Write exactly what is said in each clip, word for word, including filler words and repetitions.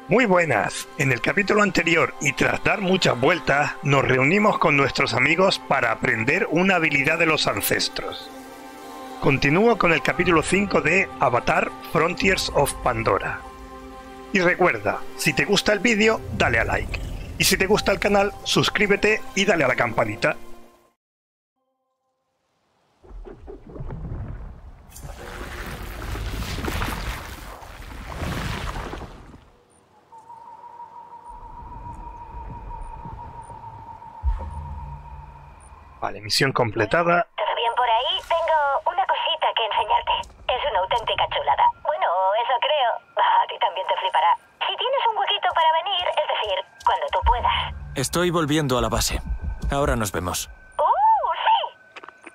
Muy buenas. En el capítulo anterior y tras dar muchas vueltas, nos reunimos con nuestros amigos para aprender una habilidad de los ancestros. Continúo con el capítulo cinco de Avatar Frontiers of Pandora. Y recuerda, si te gusta el vídeo, dale a like. Y si te gusta el canal, suscríbete y dale a la campanita. Vale, misión completada. ¿Todo bien por ahí? Tengo una cosita que enseñarte. Es una auténtica chulada. Bueno, eso creo. Ah, a ti también te flipará. Si tienes un huequito para venir, es decir, cuando tú puedas. Estoy volviendo a la base. Ahora nos vemos. ¡Uh, sí!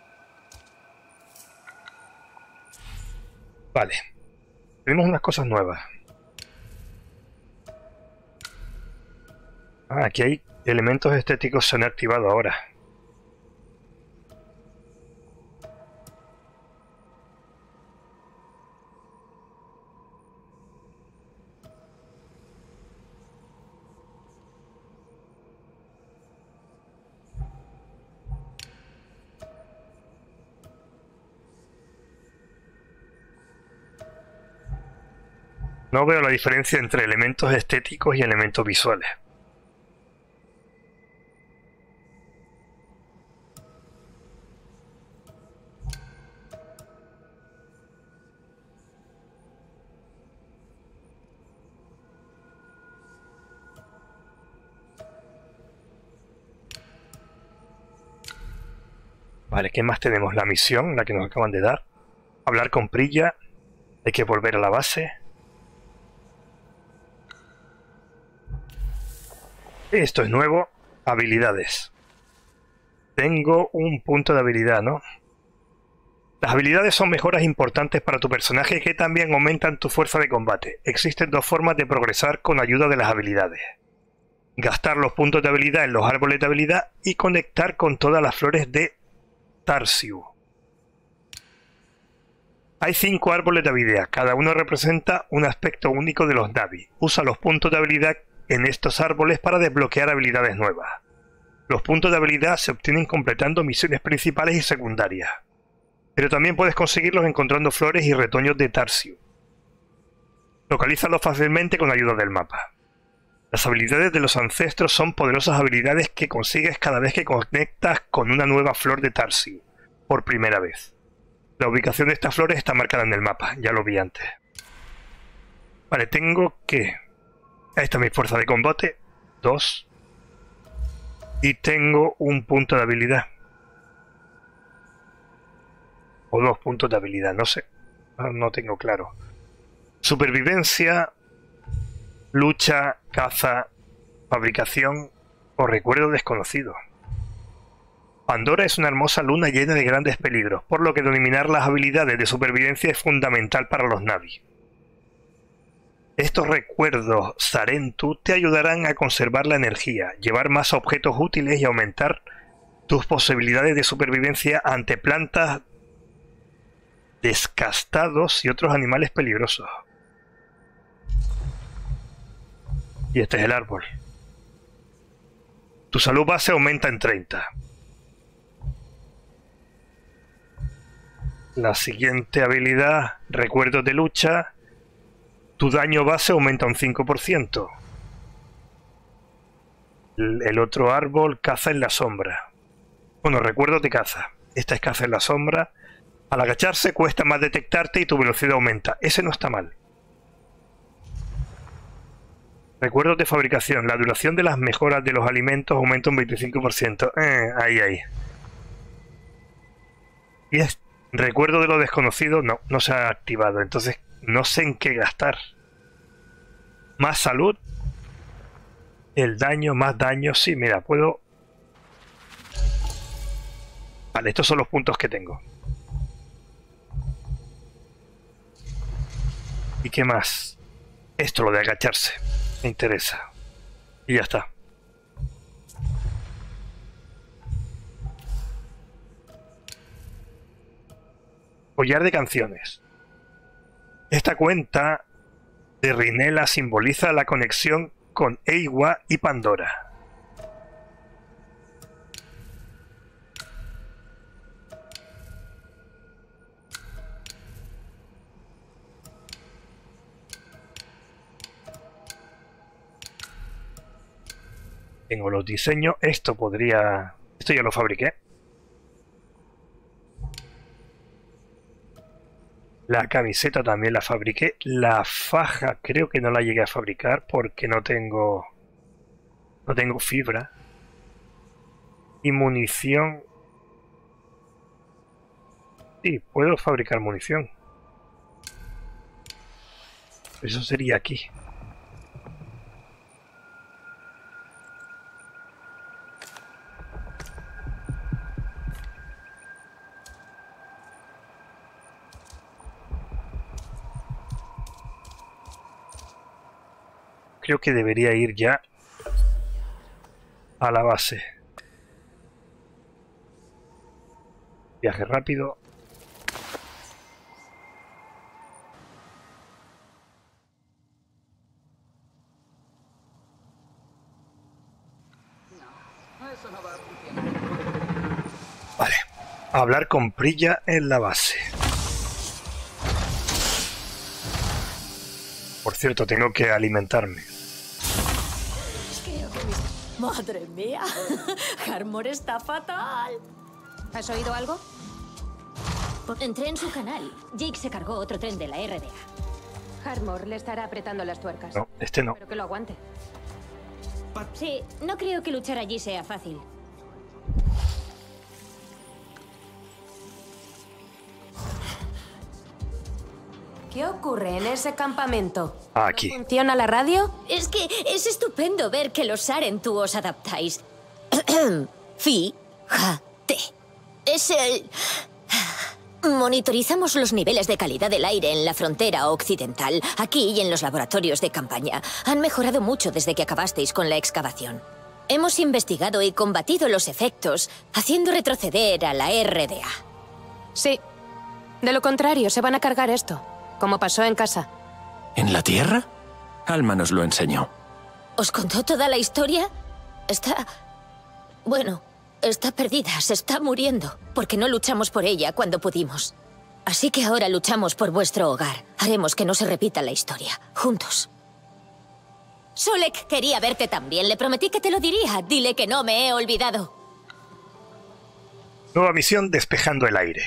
Vale. Tenemos unas cosas nuevas. Ah, aquí hay elementos estéticos que se han activado ahora. No veo la diferencia entre elementos estéticos y elementos visuales. Vale, ¿qué más tenemos? La misión, la que nos acaban de dar. Hablar con Priya. Hay que volver a la base. Esto es nuevo. Habilidades. Tengo un punto de habilidad, ¿no? Las habilidades son mejoras importantes para tu personaje que también aumentan tu fuerza de combate. Existen dos formas de progresar con ayuda de las habilidades. Gastar los puntos de habilidad en los árboles de habilidad y conectar con todas las flores de Tarsiu. Hay cinco árboles de habilidad. Cada uno representa un aspecto único de los Navi. Usa los puntos de habilidad en estos árboles para desbloquear habilidades nuevas. Los puntos de habilidad se obtienen completando misiones principales y secundarias. Pero también puedes conseguirlos encontrando flores y retoños de Tarsiu. Localízalos fácilmente con ayuda del mapa. Las habilidades de los ancestros son poderosas habilidades que consigues cada vez que conectas con una nueva flor de Tarsiu, por primera vez. La ubicación de estas flores está marcada en el mapa, ya lo vi antes. Vale, tengo que... Ahí está mi fuerza de combate, dos. Y tengo un punto de habilidad. O dos puntos de habilidad, no sé. No, no tengo claro. Supervivencia, lucha, caza, fabricación o recuerdo desconocido. Pandora es una hermosa luna llena de grandes peligros, por lo que dominar las habilidades de supervivencia es fundamental para los Navi. Estos recuerdos Sarentu te ayudarán a conservar la energía, llevar más objetos útiles y aumentar tus posibilidades de supervivencia ante plantas, descastados y otros animales peligrosos. Y este es el árbol. Tu salud base aumenta en treinta. La siguiente habilidad, recuerdos de lucha. Tu daño base aumenta un cinco por ciento. El otro árbol, caza en la sombra. Bueno, recuerdos de caza. Esta es caza en la sombra. Al agacharse cuesta más detectarte y tu velocidad aumenta. Ese no está mal. Recuerdos de fabricación. La duración de las mejoras de los alimentos aumenta un veinticinco por ciento. Eh, ahí, ahí. Y es recuerdo de lo desconocido. No, no se ha activado. Entonces no sé en qué gastar. Más salud. El daño, más daño. Sí, mira, puedo... Vale, estos son los puntos que tengo. ¿Y qué más? Esto, lo de agacharse. Me interesa. Y ya está. Collar de canciones. Esta cuenta Terrinela simboliza la conexión con Eywa y Pandora. Tengo los diseños. Esto podría... Esto ya lo fabriqué. La camiseta también la fabriqué. La faja creo que no la llegué a fabricar porque no tengo... No tengo fibra. Y munición... Sí, puedo fabricar munición. Eso sería aquí. Creo que debería ir ya a la base. Viaje rápido. Vale. Hablar con Prilla en la base. Por cierto, tengo que alimentarme. Creo que mis... Madre mía, Harmor está fatal. ¿Has oído algo? Entré en su canal. Jake se cargó otro tren de la R D A. Harmor le estará apretando las tuercas. No, este no. Pero que lo aguante. Sí, no creo que luchar allí sea fácil. ¿Qué ocurre en ese campamento? Aquí. ¿Funciona la radio? Es que es estupendo ver que los Sarentu os adaptáis. Fíjate. Es el... Monitorizamos los niveles de calidad del aire en la frontera occidental, aquí y en los laboratorios de campaña. Han mejorado mucho desde que acabasteis con la excavación. Hemos investigado y combatido los efectos, haciendo retroceder a la R D A. Sí. De lo contrario, se van a cargar esto, como pasó en casa. ¿En la Tierra? Alma nos lo enseñó. ¿Os contó toda la historia? Está... Bueno, está perdida, se está muriendo, porque no luchamos por ella cuando pudimos. Así que ahora luchamos por vuestro hogar. Haremos que no se repita la historia, juntos. Solek quería verte también, le prometí que te lo diría. Dile que no me he olvidado. Nueva misión, despejando el aire.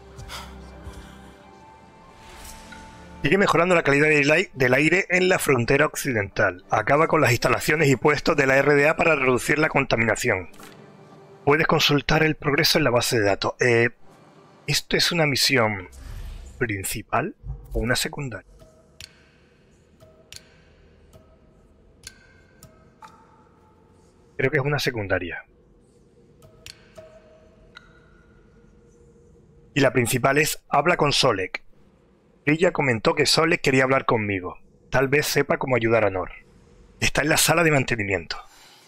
Sigue mejorando la calidad del aire en la frontera occidental. Acaba con las instalaciones y puestos de la R D A para reducir la contaminación. Puedes consultar el progreso en la base de datos. Eh, ¿Esto es una misión principal o una secundaria? Creo que es una secundaria. Y la principal es habla con Solek. Ella comentó que Solek quería hablar conmigo. Tal vez sepa cómo ayudar a Nor. Está en la sala de mantenimiento.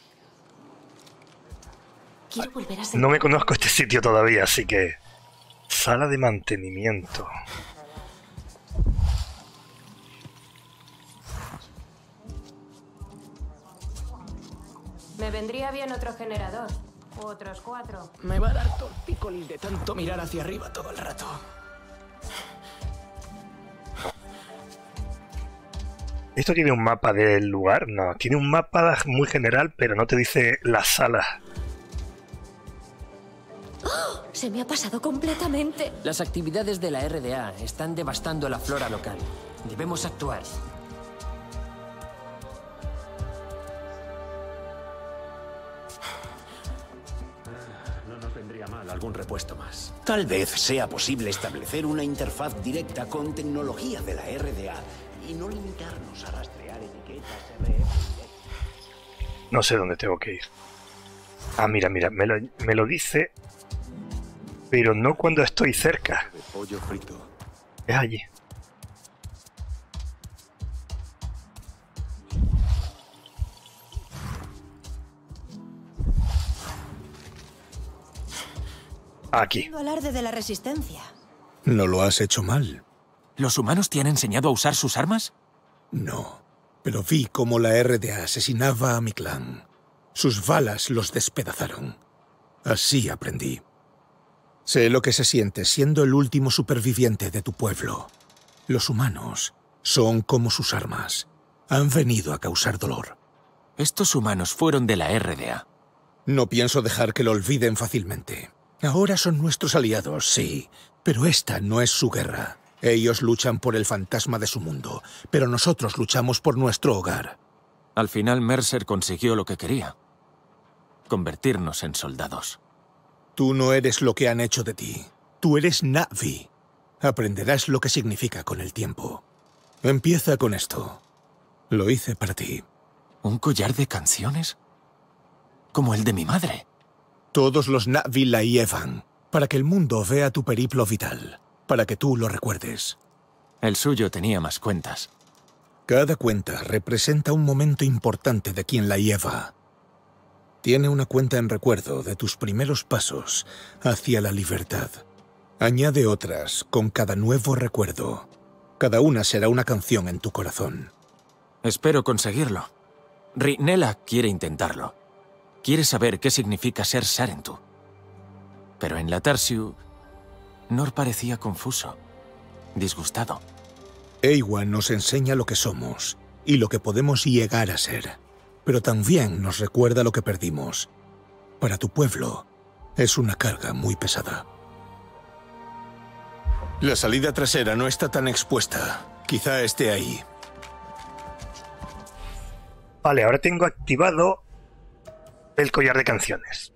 Quiero volver a ser... No me conozco este sitio todavía, así que... Sala de mantenimiento. Me vendría bien otro generador. U otros cuatro. Me va a dar tortícolis de tanto mirar hacia arriba todo el rato. ¿Esto tiene un mapa del lugar? No, tiene un mapa muy general, pero no te dice la sala. ¡Oh! Se me ha pasado completamente. Las actividades de la R D A están devastando la flora local. Debemos actuar. No nos vendría mal algún repuesto más. Tal vez sea posible establecer una interfaz directa con tecnología de la R D A y no limitarnos a rastrear etiquetas R F. No sé dónde tengo que ir. Ah, mira, mira, me lo, me lo dice, pero no cuando estoy cerca. De pollo frito. Es allí. Aquí. Haciendo alarde de la resistencia. No lo has hecho mal. ¿Los humanos te han enseñado a usar sus armas? No, pero vi cómo la R D A asesinaba a mi clan. Sus balas los despedazaron. Así aprendí. Sé lo que se siente siendo el último superviviente de tu pueblo. Los humanos son como sus armas. Han venido a causar dolor. Estos humanos fueron de la R D A. No pienso dejar que lo olviden fácilmente. Ahora son nuestros aliados, sí, pero esta no es su guerra. Ellos luchan por el fantasma de su mundo, pero nosotros luchamos por nuestro hogar. Al final Mercer consiguió lo que quería. Convertirnos en soldados. Tú no eres lo que han hecho de ti. Tú eres Na'vi. Aprenderás lo que significa con el tiempo. Empieza con esto. Lo hice para ti. ¿Un collar de canciones? Como el de mi madre. Todos los Na'vi la llevan, para que el mundo vea tu periplo vital, para que tú lo recuerdes. El suyo tenía más cuentas. Cada cuenta representa un momento importante de quien la lleva. Tiene una cuenta en recuerdo de tus primeros pasos hacia la libertad. Añade otras con cada nuevo recuerdo. Cada una será una canción en tu corazón. Espero conseguirlo. Rinella quiere intentarlo. Quiere saber qué significa ser Sarentu. Pero en la Tarsiu, Nor parecía confuso, disgustado. Eywa nos enseña lo que somos y lo que podemos llegar a ser. Pero también nos recuerda lo que perdimos. Para tu pueblo, es una carga muy pesada. La salida trasera no está tan expuesta. Quizá esté ahí. Vale, ahora tengo activado el collar de canciones.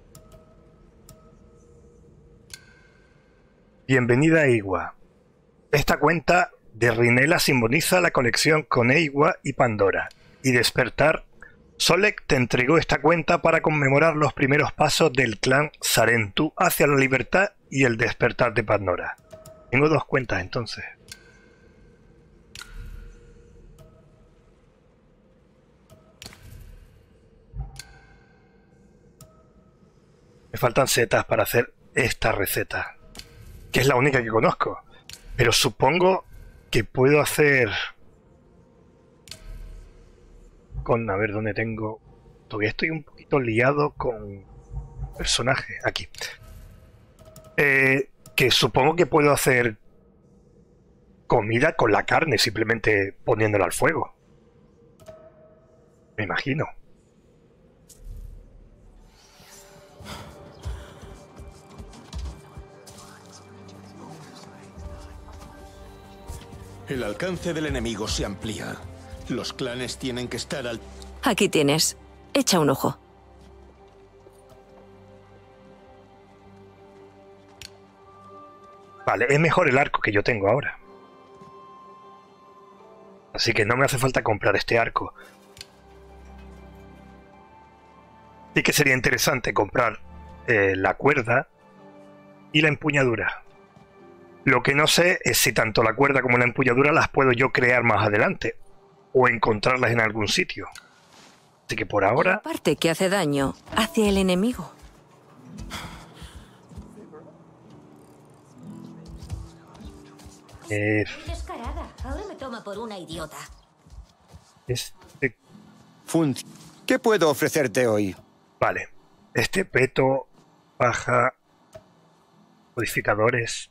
Bienvenida a Eywa. Esta cuenta de Rinella simboliza la conexión con Eywa y Pandora. Y despertar, Solek te entregó esta cuenta para conmemorar los primeros pasos del clan Sarentu hacia la libertad y el despertar de Pandora. Tengo dos cuentas entonces. Me faltan setas para hacer esta receta, que es la única que conozco. Pero supongo que puedo hacer con... A ver, ¿dónde tengo? Todavía estoy un poquito liado con personaje. Aquí. Eh, que supongo que puedo hacer comida con la carne, simplemente poniéndola al fuego. Me imagino. El alcance del enemigo se amplía. Los clanes tienen que estar al... Aquí tienes. Echa un ojo. Vale, es mejor el arco que yo tengo ahora. Así que no me hace falta comprar este arco. Sí que sería interesante comprar eh, la cuerda y la empuñadura. Lo que no sé es si tanto la cuerda como la empuñadura las puedo yo crear más adelante o encontrarlas en algún sitio. Así que por ahora... La parte que hace daño hacia el enemigo. Eh, Descarada. Ahora me toma por una idiota. este... Fund, ¿qué puedo ofrecerte hoy? Vale. Este peto, paja, modificadores...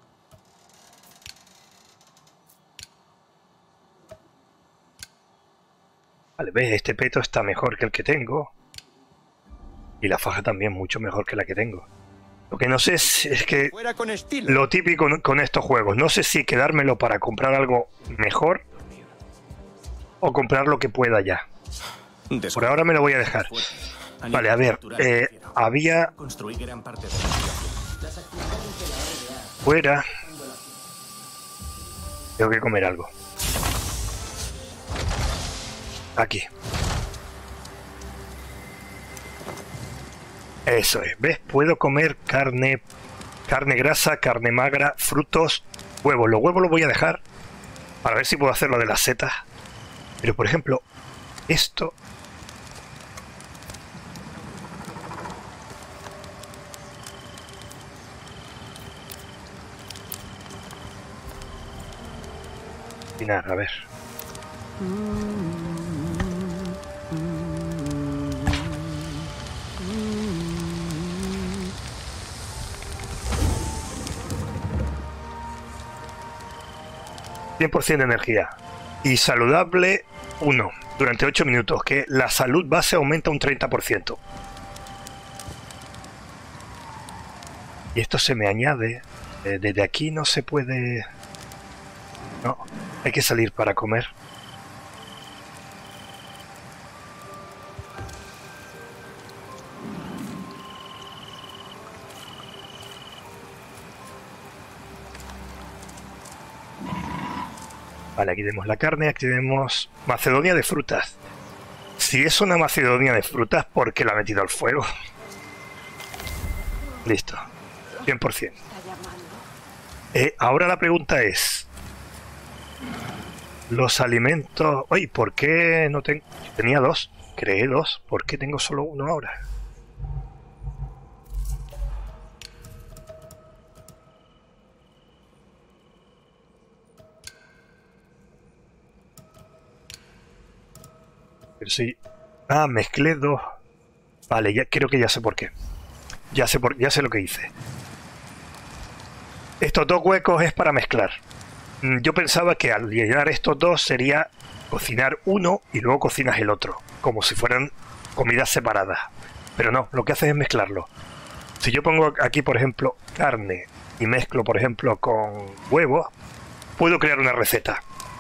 Vale, ves, este peto está mejor que el que tengo. Y la faja también mucho mejor que la que tengo. Lo que no sé es, es que... Fuera con estilo. Lo típico con estos juegos. No sé si quedármelo para comprar algo mejor o comprar lo que pueda ya. Por ahora me lo voy a dejar. Vale, a ver. Eh, había... Fuera. Tengo que comer algo. Aquí. Eso es, ¿ves? Puedo comer carne, carne grasa, carne magra, frutos, huevos. Los huevos los voy a dejar para ver si puedo hacer lo de las setas. Pero, por ejemplo, esto... A ver. cien por ciento de energía. Y saludable uno durante ocho minutos, que la salud base aumenta un treinta por ciento. Y esto se me añade. Eh, desde aquí no se puede... No, hay que salir para comer. Vale, aquí tenemos la carne, aquí tenemos Macedonia de frutas. Si es una Macedonia de frutas, ¿por qué la ha metido al fuego? Listo, cien por ciento. Eh, ahora la pregunta es... Los alimentos... Oye, ¿por qué no tengo...? Tenía dos, creé dos. ¿Por qué tengo solo uno ahora? Pero sí. Ah, mezclé dos. Vale, ya creo que ya sé por qué. Ya sé por, ya sé lo que hice. Estos dos huecos es para mezclar. Yo pensaba que al llenar estos dos sería cocinar uno y luego cocinas el otro, como si fueran comidas separadas. Pero no, lo que haces es mezclarlo. Si yo pongo aquí, por ejemplo, carne y mezclo, por ejemplo, con huevos, puedo crear una receta.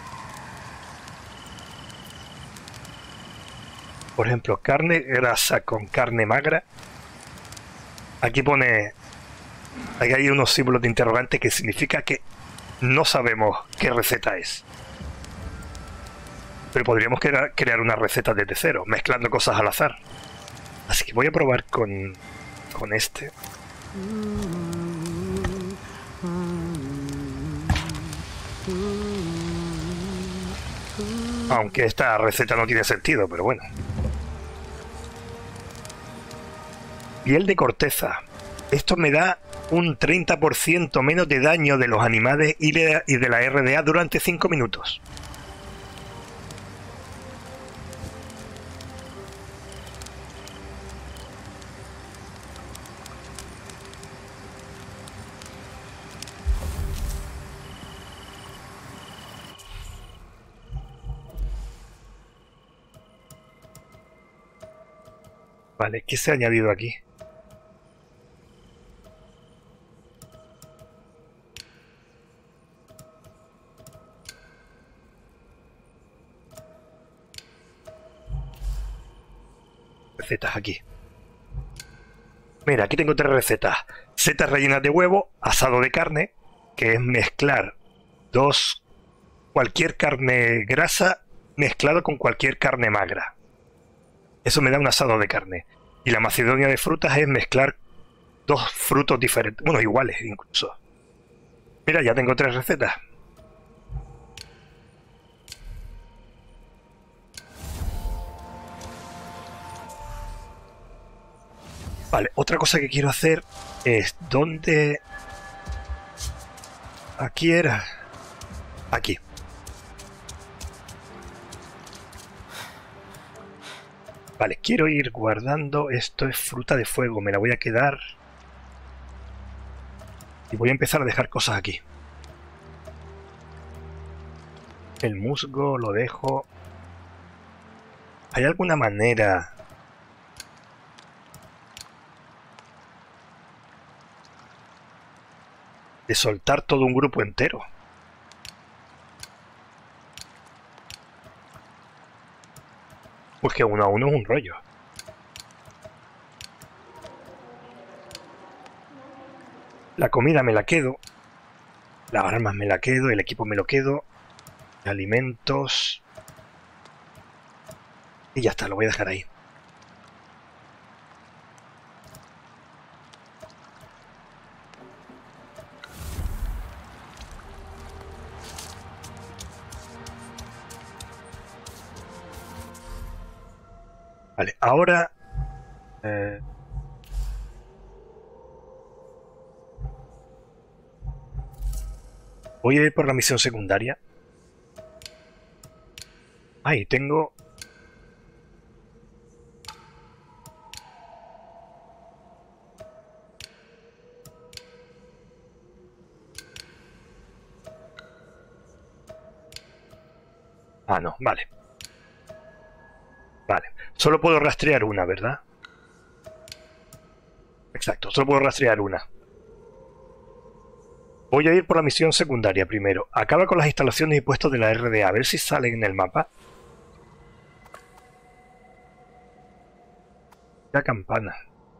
Por ejemplo, carne grasa con carne magra. Aquí pone... Aquí hay unos símbolos de interrogante que significa que no sabemos qué receta es. Pero podríamos crear, crear una receta desde cero, mezclando cosas al azar. Así que voy a probar con, con este. Aunque esta receta no tiene sentido, pero bueno. Piel de corteza. Esto me da un treinta por ciento menos de daño de los animales y de, y de la R D A durante cinco minutos. Vale, ¿qué se ha añadido aquí? Recetas aquí. Mira, aquí tengo tres recetas. Setas rellenas de huevo, asado de carne, que es mezclar dos... cualquier carne grasa mezclado con cualquier carne magra. Eso me da un asado de carne. Y la macedonia de frutas es mezclar dos frutos diferentes, bueno, iguales incluso. Mira, ya tengo tres recetas. Vale, otra cosa que quiero hacer es... ¿Dónde...? Aquí era... Aquí. Vale, quiero ir guardando... Esto es fruta de fuego, me la voy a quedar... Y voy a empezar a dejar cosas aquí. El musgo lo dejo... ¿Hay alguna manera... de soltar todo un grupo entero? Pues que uno a uno es un rollo. La comida me la quedo. Las armas me la quedo. El equipo me lo quedo. Alimentos. Y ya está, lo voy a dejar ahí. Vale, ahora... Eh, voy a ir por la misión secundaria. Ahí tengo... Ah, no, vale. Vale. Solo puedo rastrear una, ¿verdad? Exacto, solo puedo rastrear una. Voy a ir por la misión secundaria primero. Acaba con las instalaciones y puestos de la R D A. A ver si salen en el mapa. La campana.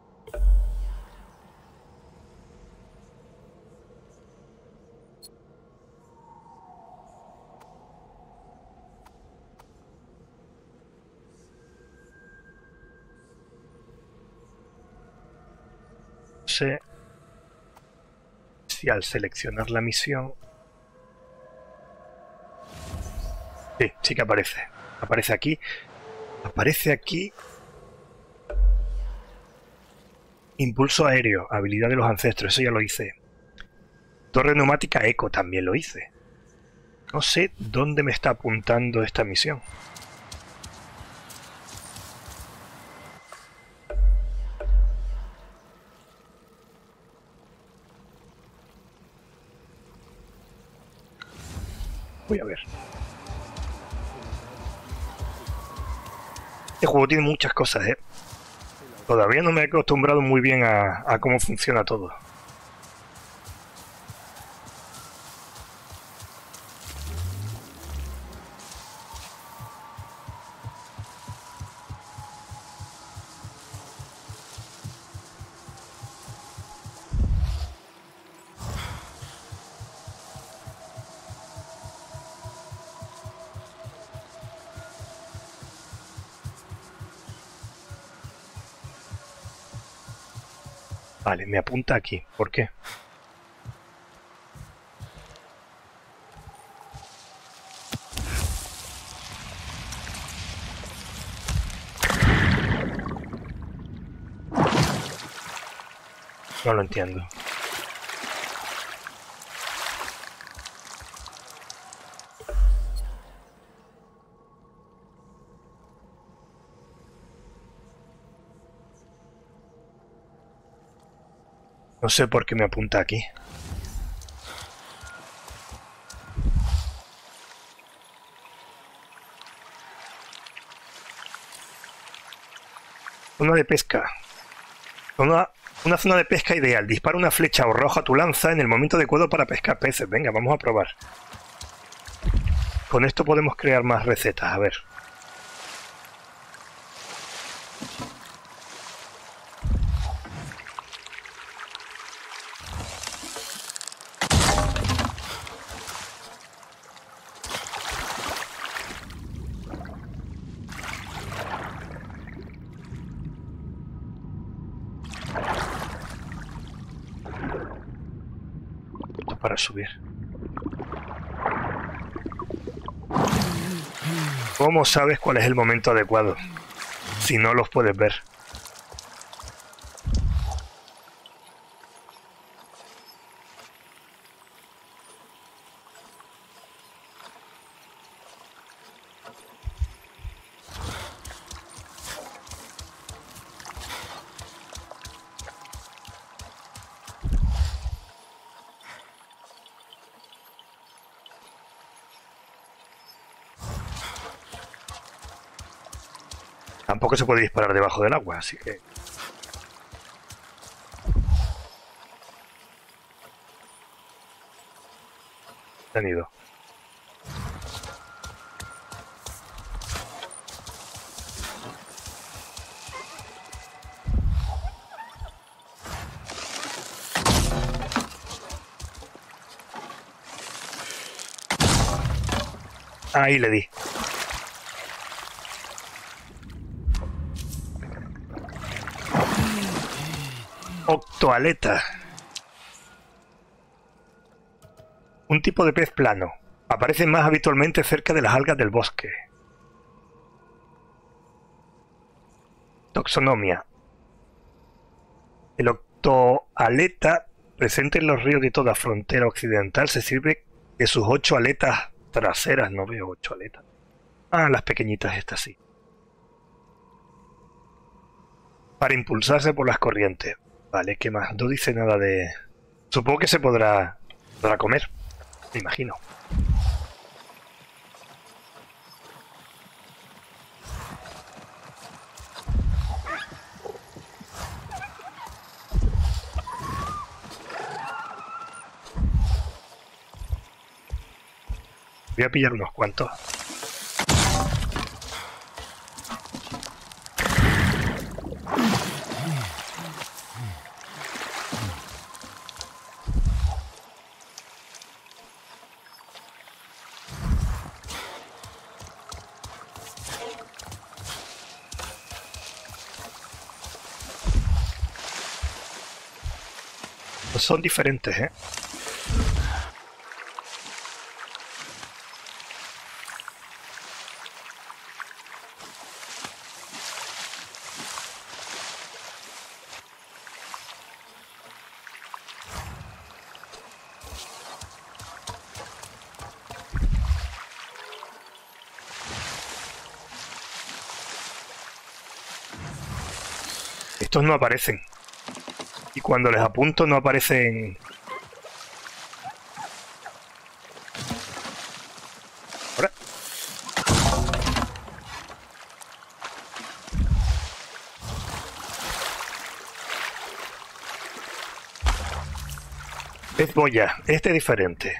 No sé si al seleccionar la misión... Sí, sí que aparece. Aparece aquí. Aparece aquí... Impulso aéreo, habilidad de los ancestros, eso ya lo hice. Torre neumática eco, también lo hice. No sé dónde me está apuntando esta misión. Voy a ver. Este juego tiene muchas cosas, ¿eh? Todavía no me he acostumbrado muy bien a, a cómo funciona todo. Vale, me apunta aquí. ¿Por qué? No lo entiendo. No sé por qué me apunta aquí. Zona de pesca. Zona, una zona de pesca ideal. Dispara una flecha o arroja tu lanza en el momento adecuado para pescar peces. Venga, vamos a probar. Con esto podemos crear más recetas. A ver. Para subir. ¿Cómo sabes cuál es el momento adecuado? Si no los puedes ver. Tampoco se puede disparar debajo del agua, así que... Se han ido. Ahí le di. Octoaleta. Un tipo de pez plano. Aparece más habitualmente cerca de las algas del bosque. Taxonomía. El octoaleta, presente en los ríos de toda frontera occidental, se sirve de sus ocho aletas traseras. No veo ocho aletas. Ah, las pequeñitas estas sí. Para impulsarse por las corrientes. Vale, ¿qué más? No dice nada de... Supongo que se podrá, podrá comer, me imagino. Voy a pillar unos cuantos. Son diferentes, ¿eh? Estos no aparecen. Y cuando les apunto no aparecen... ¿Ahora? Pez boya. Este es diferente.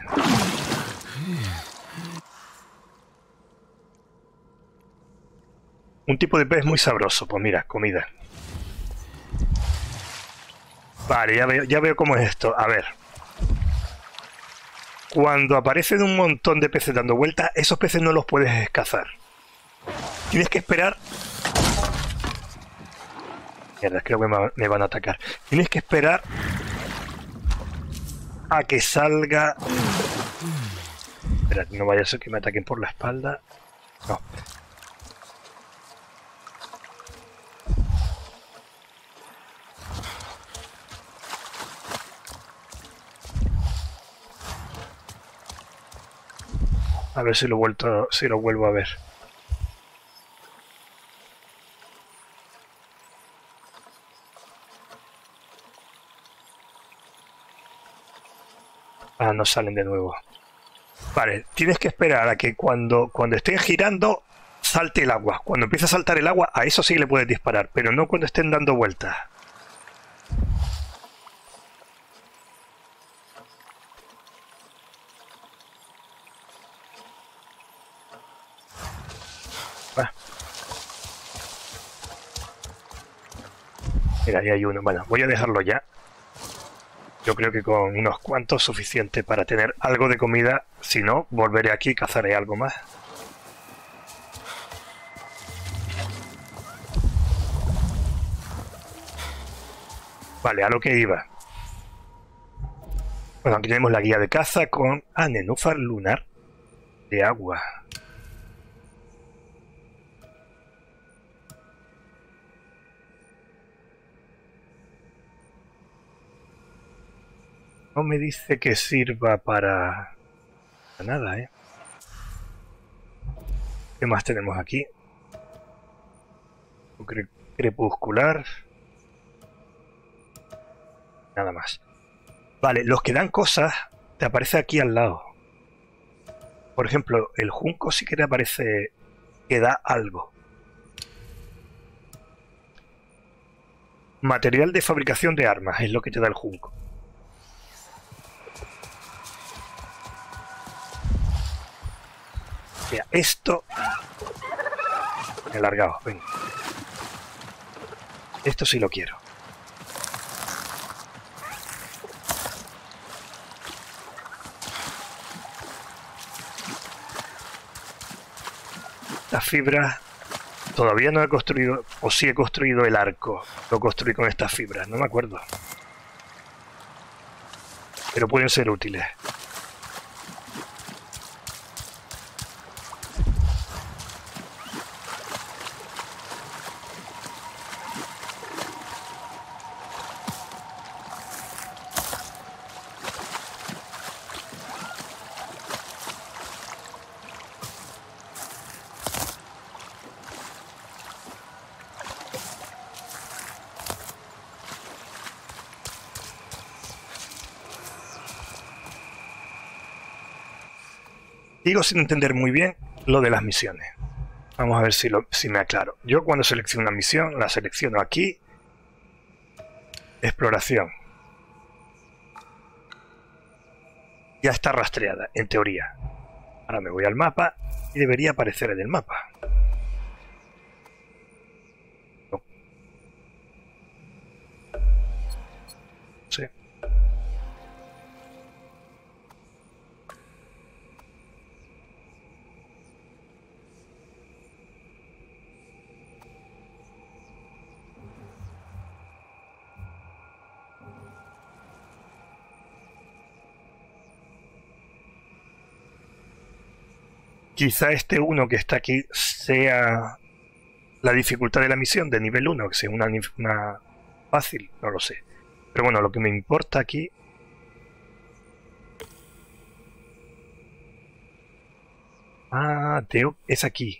Un tipo de pez muy sabroso. Pues mira, comida. Vale, ya veo, ya veo cómo es esto. A ver. Cuando aparecen un montón de peces dando vueltas, esos peces no los puedes cazar. Tienes que esperar... Mierda, creo que me, me van a atacar. Tienes que esperar a que salga... Espera, no vaya a ser que me ataquen por la espalda. No. A ver si lo vuelto, si lo vuelvo a ver. Ah, no salen de nuevo. Vale, tienes que esperar a que cuando, cuando estén girando salte el agua. Cuando empiece a saltar el agua, a eso sí le puedes disparar, pero no cuando estén dando vueltas. Ah. Mira, ahí hay uno. Bueno, voy a dejarlo ya. Yo creo que con unos cuantos suficiente para tener algo de comida. Si no, volveré aquí y cazaré algo más. Vale, a lo que iba. Bueno, aquí tenemos la guía de caza con... Ah, nenúfar lunar de agua. No me dice que sirva para... para nada, ¿eh? ¿Qué más tenemos aquí? Cre- crepuscular. Nada más. Vale, los que dan cosas te aparece aquí al lado. Por ejemplo, el junco sí que te aparece que da algo. Material de fabricación de armas es lo que te da el junco. Mira, esto... Me he alargado, ven. Esto sí lo quiero. Las fibras... Todavía no he construido... O sí he construido el arco. Lo construí con estas fibras, no me acuerdo. Pero pueden ser útiles. Sigo sin entender muy bien lo de las misiones. Vamos a ver si, lo, si me aclaro. Yo cuando selecciono una misión, la selecciono aquí. Exploración. Ya está rastreada, en teoría. Ahora me voy al mapa y debería aparecer en el mapa. No. Sí. Quizá este uno que está aquí sea la dificultad de la misión de nivel uno, que sea una, una fácil, no lo sé. Pero bueno, lo que me importa aquí... Ah, Teo es aquí.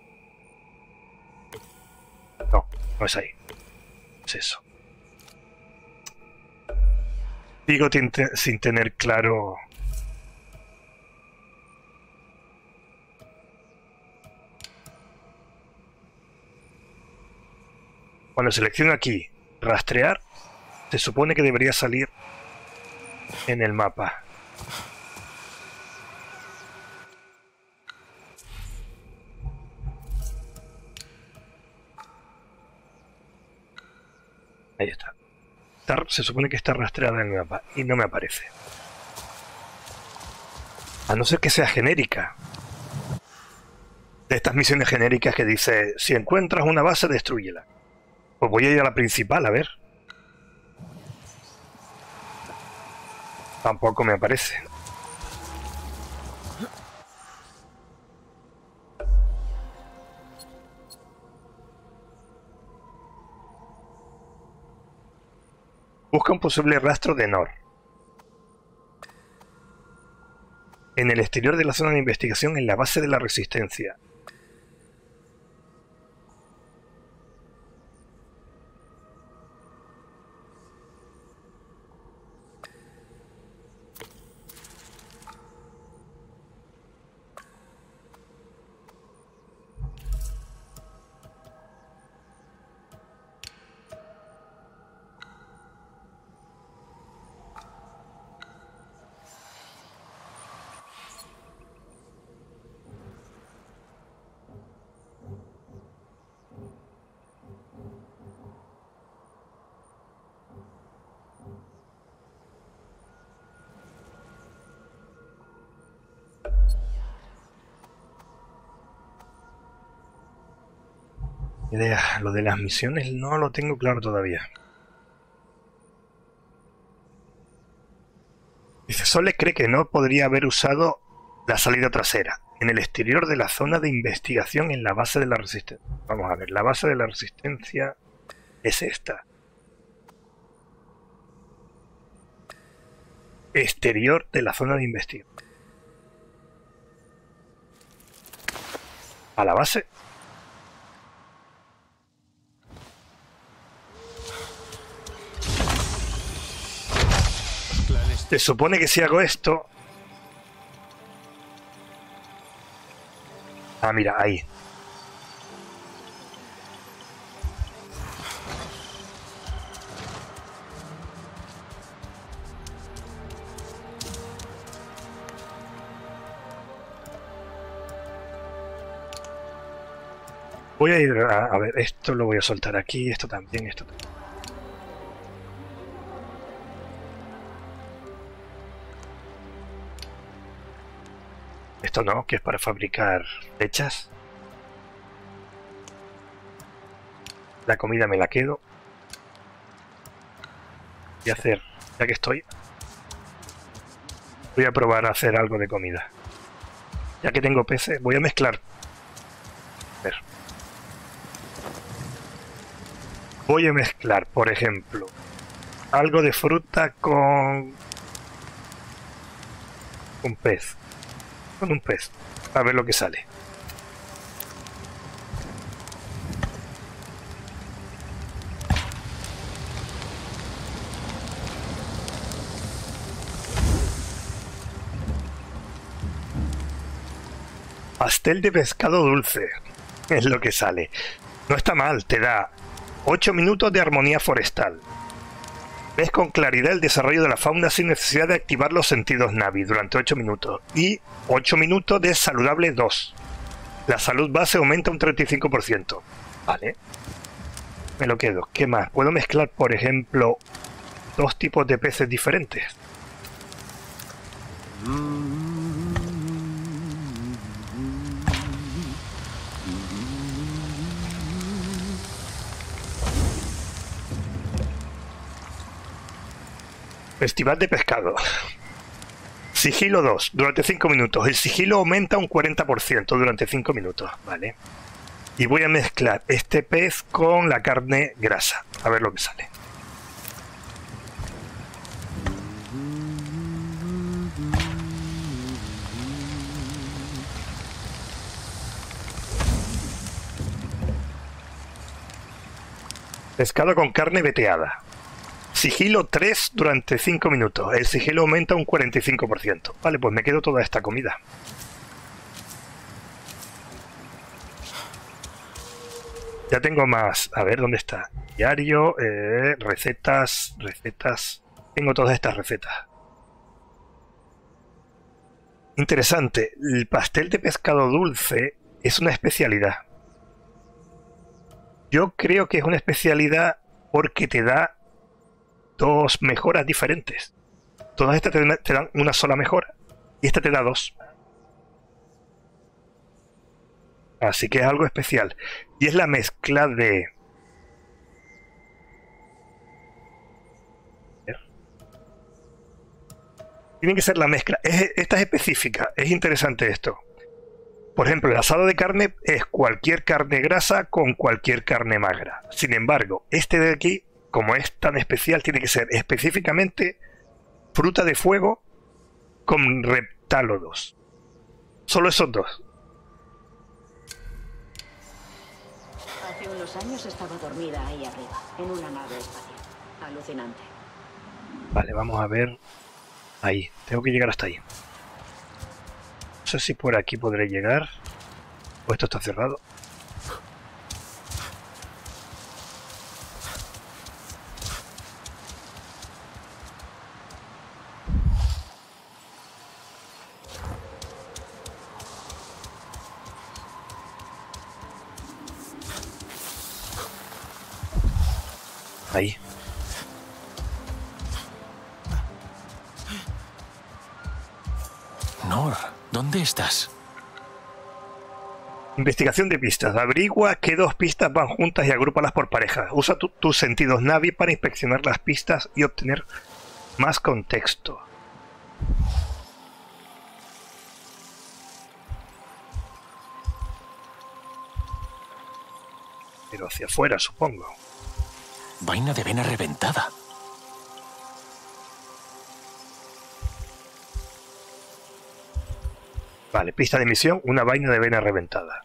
No, no es ahí. Es eso. Digo sin tener claro... Cuando selecciono aquí rastrear, se supone que debería salir en el mapa. Ahí está. está. Se supone que está rastreada en el mapa y no me aparece. A no ser que sea genérica. De estas misiones genéricas que dice, si encuentras una base, destrúyela. Pues voy a ir a la principal, a ver. Tampoco me aparece. Busca un posible rastro de Nor. En el exterior de la zona de investigación, en la base de la Resistencia. Idea, lo de las misiones no lo tengo claro todavía. Dice, Sole cree que no podría haber usado la salida trasera en el exterior de la zona de investigación en la base de la Resistencia. Vamos a ver, la base de la Resistencia es esta. Exterior de la zona de investigación. ¿A la base? Se supone que si hago esto... Ah, mira, ahí. Voy a ir a, a ver, esto lo voy a soltar aquí, esto también, esto también. Esto no, que es para fabricar flechas. La comida me la quedo. Voy a hacer, ya que estoy, voy a probar a hacer algo de comida. Ya que tengo peces, voy a mezclar. A ver. Voy a mezclar, por ejemplo, algo de fruta con... con pez. Con un pez, a ver lo que sale. Pastel de pescado dulce. Es lo que sale. No está mal, te da ocho minutos de armonía forestal. Ves con claridad el desarrollo de la fauna sin necesidad de activar los sentidos Navi durante ocho minutos. Y ocho minutos de saludable dos. La salud base aumenta un treinta y cinco por ciento. Vale. Me lo quedo. ¿Qué más? Puedo mezclar, por ejemplo, dos tipos de peces diferentes. Festival de pescado. Sigilo dos, durante cinco minutos. El sigilo aumenta un cuarenta por ciento durante cinco minutos. Vale. Y voy a mezclar este pez con la carne grasa. A ver lo que sale. Pescado con carne veteada. Sigilo tres durante cinco minutos. El sigilo aumenta un cuarenta y cinco por ciento. Vale, pues me quedo toda esta comida. Ya tengo más. A ver, ¿dónde está? Diario, eh, recetas, recetas. Tengo todas estas recetas. Interesante. El pastel de pescado dulce es una especialidad. Yo creo que es una especialidad porque te da dos mejoras diferentes. Todas estas te, te dan una sola mejora y esta te da dos. Así que es algo especial. Y es la mezcla de... Tiene que ser la mezcla. Es, esta es específica. Es interesante esto. Por ejemplo, el asado de carne es cualquier carne grasa con cualquier carne magra. Sin embargo, este de aquí, como es tan especial, tiene que ser específicamente fruta de fuego con reptálodos. Solo esos dos. Hace unos años estaba dormida ahí arriba, en una nave espacial. Alucinante. Vale, vamos a ver. Ahí, tengo que llegar hasta ahí. No sé si por aquí podré llegar. O esto está cerrado. Ahí. Nor, ¿dónde estás? Investigación de pistas. Averigua qué dos pistas van juntas y agrúpalas por parejas. Usa tu, tus sentidos Navi para inspeccionar las pistas y obtener más contexto. Pero hacia afuera, supongo. Vaina de vena reventada. Vale, pista de misión, una vaina de vena reventada.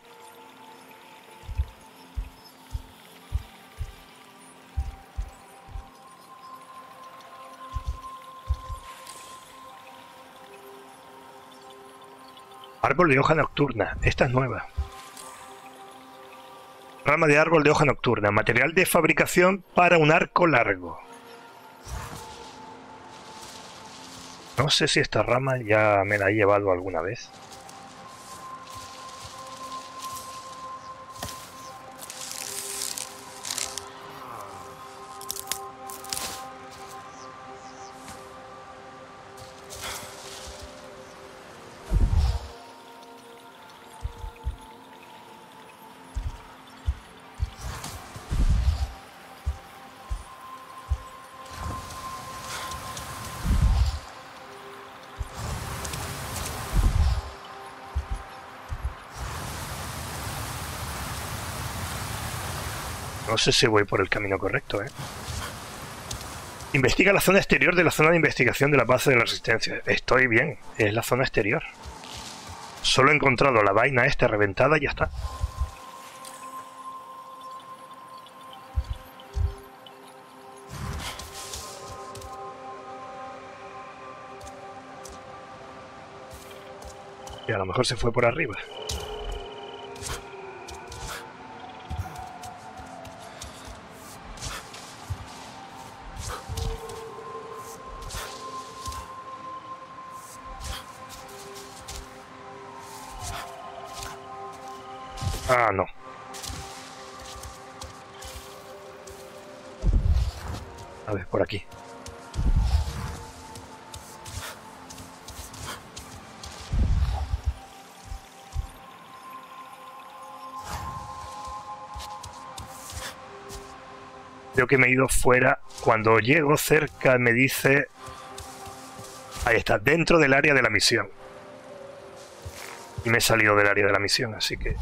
Árbol de hoja nocturna, esta es nueva. Rama de árbol de hoja nocturna, material de fabricación para un arco largo. No sé si esta rama ya me la he llevado alguna vez. No sé si voy por el camino correcto, ¿eh? Investiga la zona exterior de la zona de investigación de la base de la resistencia. Estoy bien, es la zona exterior. Solo he encontrado la vaina esta reventada y ya está. Y a lo mejor se fue por arriba. Ah, no. A ver, por aquí. Creo que me he ido fuera. Cuando llego cerca me dice... Ahí está, dentro del área de la misión. Y me he salido del área de la misión, así que...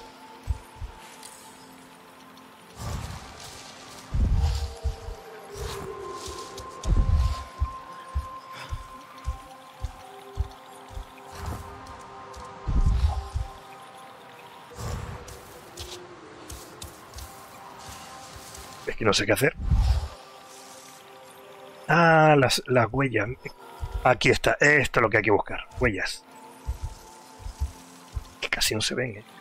Es que no sé qué hacer. Ah, las, las huellas. Aquí está. Esto es lo que hay que buscar. Huellas. Que casi no se ven, ¿eh?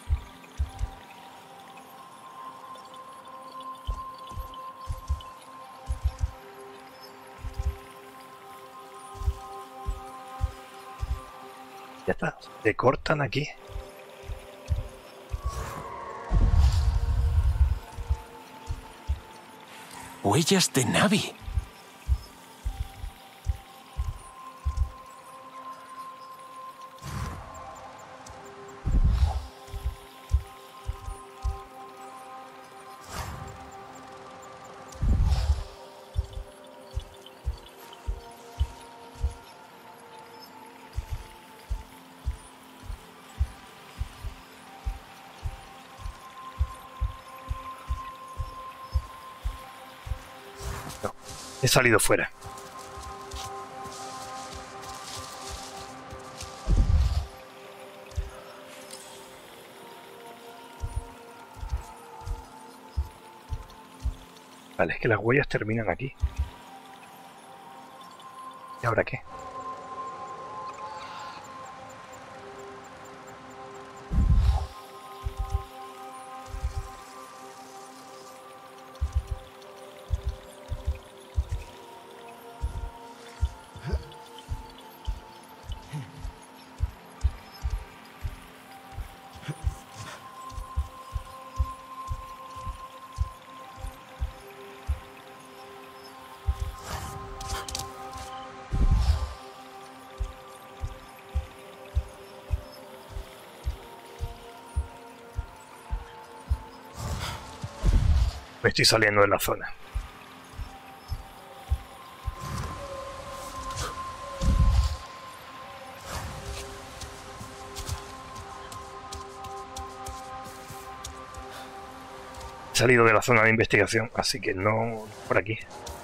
Ya está. Se cortan aquí. Huellas de Navi. He salido fuera. Vale, es que las huellas terminan aquí. ¿Y ahora qué? Me estoy saliendo de la zona. He salido de la zona de investigación, así que no por aquí.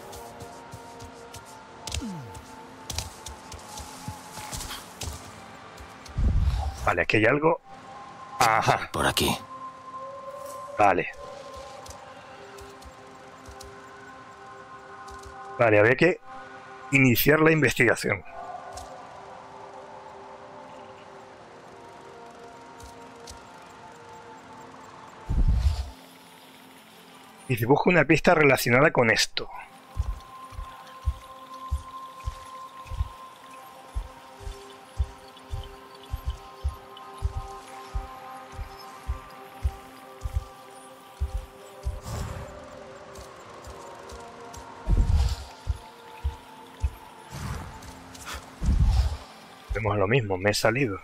Vale, aquí hay algo. Ajá. Por aquí. Vale. Vale, había que iniciar la investigación. Y se busca una pista relacionada con esto. Vemos lo mismo, me he salido.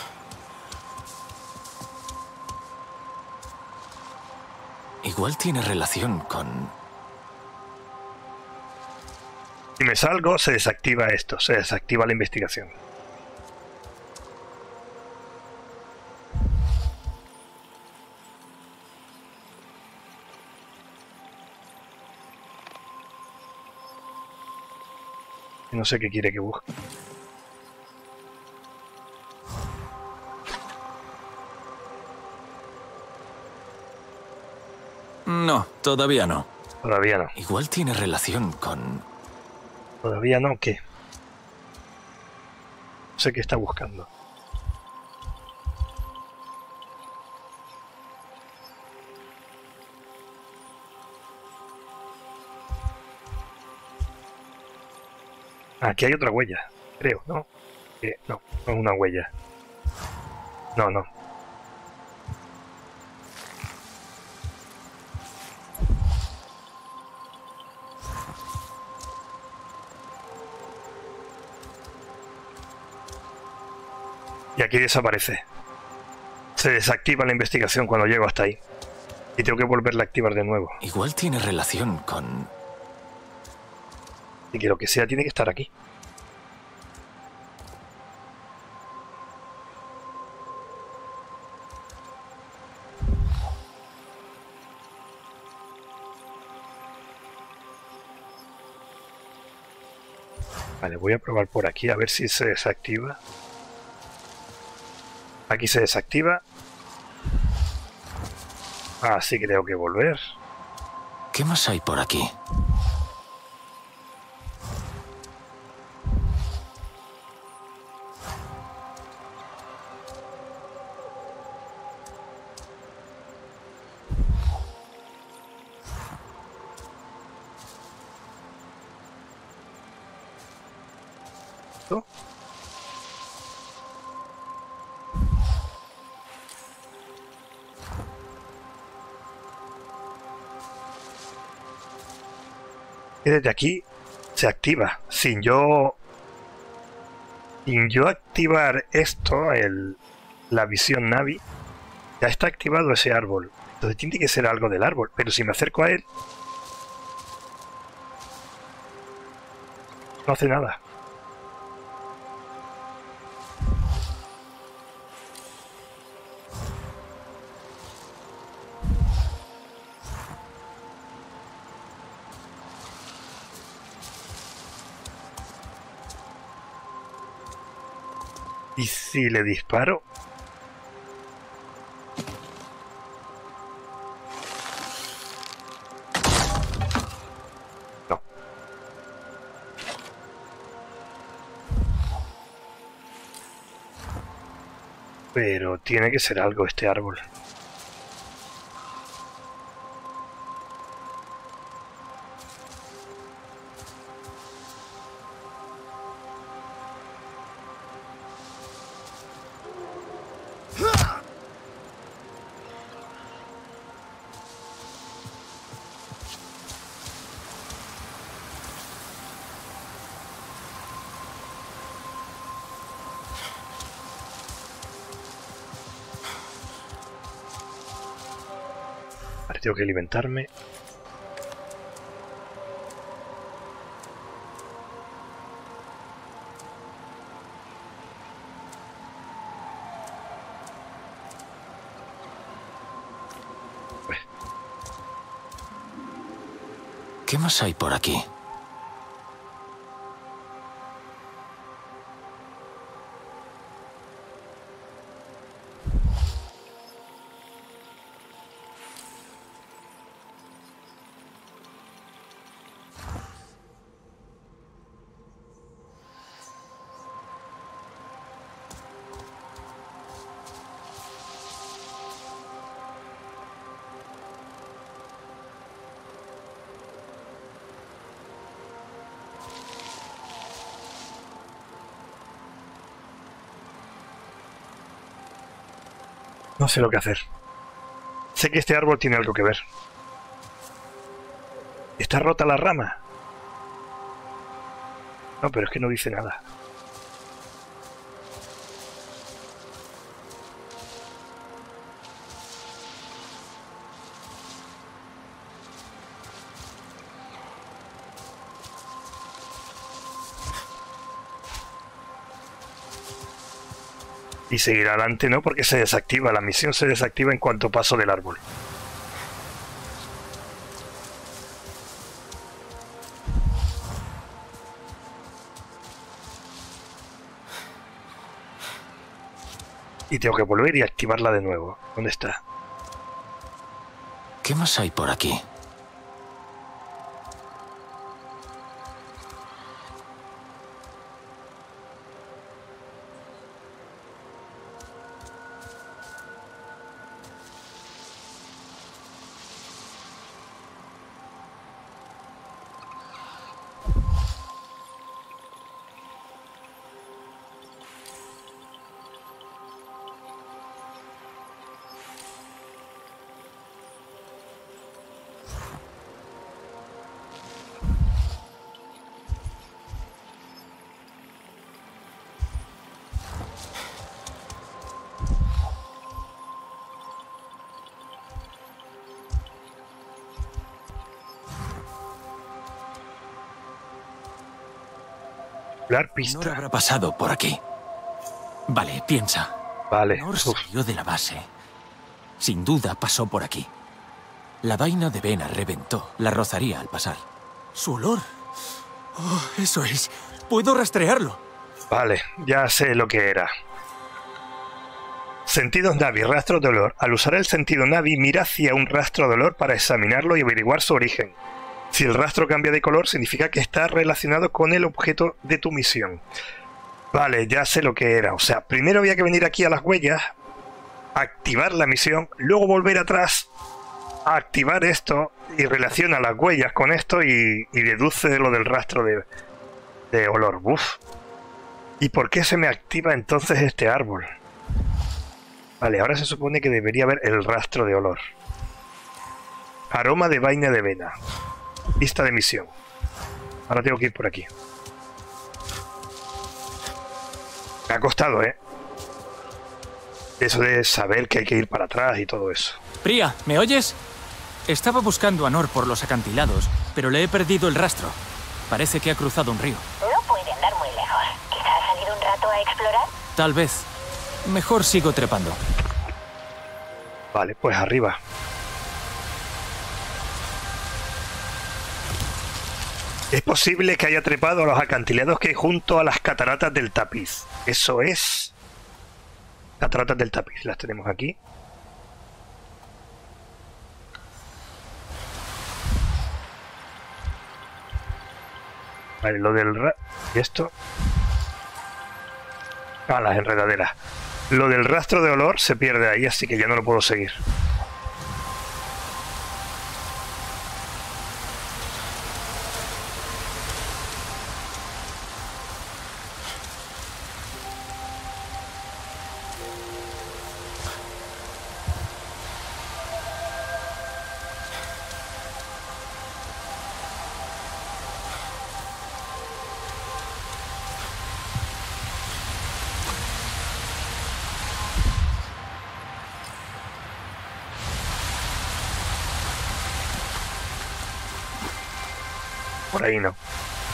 Igual tiene relación con... Si me salgo, se desactiva esto, se desactiva la investigación. No sé qué quiere que busque. No, todavía no. Todavía no. Igual tiene relación con... Todavía no, ¿qué? No sé qué está buscando. Aquí hay otra huella, creo, ¿no? Eh, no, no es una huella. No, no. aquí desaparece. Se desactiva la investigación cuando llego hasta ahí. Y tengo que volverla a activar de nuevo. Igual tiene relación con... Y que lo que sea tiene que estar aquí. Vale, voy a probar por aquí a ver si se desactiva. Aquí se desactiva. Así que tengo que volver. ¿Qué más hay por aquí? ¿No? Y desde aquí se activa. Sin yo... Sin yo activar esto, el, la visión Navi, ya está activado ese árbol. Entonces tiene que ser algo del árbol. Pero si me acerco a él... No hace nada. ¿Y si le disparo? No. Pero tiene que ser algo este árbol. Tengo que alimentarme. Pues. ¿Qué más hay por aquí? No sé lo que hacer. Sé que este árbol tiene algo que ver. ¿Está rota la rama? No, pero es que no dice nada. Y seguir adelante, ¿no? Porque se desactiva. La misión se desactiva en cuanto paso del árbol. Y tengo que volver y activarla de nuevo. ¿Dónde está? ¿Qué más hay por aquí? Calcular pista. Nor habrá pasado por aquí. Vale, piensa. Vale. Nor salió de la base. Sin duda pasó por aquí. La vaina de Vena reventó. La rozaría al pasar. Su olor. Oh, eso es. Puedo rastrearlo. Vale, ya sé lo que era. Sentidos Navi, rastro de olor. Al usar el sentido Navi, mira hacia un rastro de olor para examinarlo y averiguar su origen. Si el rastro cambia de color, significa que está relacionado con el objeto de tu misión. Vale, ya sé lo que era. O sea, primero había que venir aquí a las huellas, activar la misión, luego volver atrás, a activar esto y relaciona las huellas con esto y, y deduce lo del rastro de, de olor. Uf. ¿Y por qué se me activa entonces este árbol? Vale, ahora se supone que debería haber el rastro de olor. Aroma de vaina de Vena. Lista de misión. Ahora tengo que ir por aquí. Me ha costado, ¿eh? Eso de saber que hay que ir para atrás y todo eso. Priya, ¿me oyes? Estaba buscando a Nor por los acantilados, pero le he perdido el rastro. Parece que ha cruzado un río. No puede andar muy lejos. ¿Quizá ha salido un rato a explorar? Tal vez. Mejor sigo trepando. Vale, pues arriba. Es posible que haya trepado a los acantilados que hay junto a las cataratas del tapiz. Eso es. Cataratas del tapiz, las tenemos aquí. Vale, lo del... Ra ¿Y esto? Ah, las enredaderas. Lo del rastro de olor se pierde ahí, así que ya no lo puedo seguir. Por ahí no.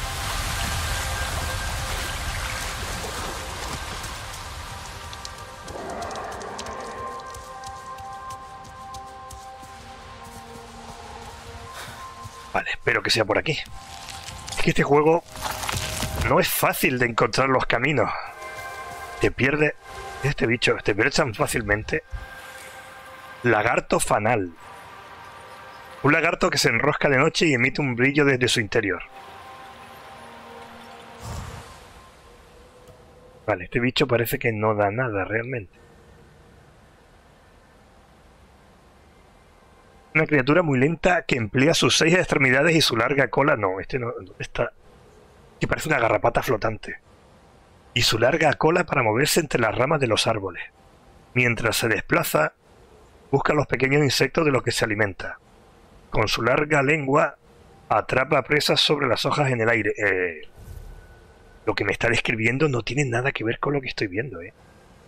Vale, espero que sea por aquí. Es que este juego no es fácil de encontrar los caminos. Te pierde este bicho, te pierde tan fácilmente. Lagarto fanal. Un lagarto que se enrosca de noche y emite un brillo desde su interior. Vale, este bicho parece que no da nada realmente. Una criatura muy lenta que emplea sus seis extremidades y su larga cola. No, este no está. Que parece una garrapata flotante. Y su larga cola para moverse entre las ramas de los árboles. Mientras se desplaza, busca los pequeños insectos de los que se alimenta. Con su larga lengua atrapa presas sobre las hojas en el aire. Eh, lo que me está describiendo no tiene nada que ver con lo que estoy viendo. Eh.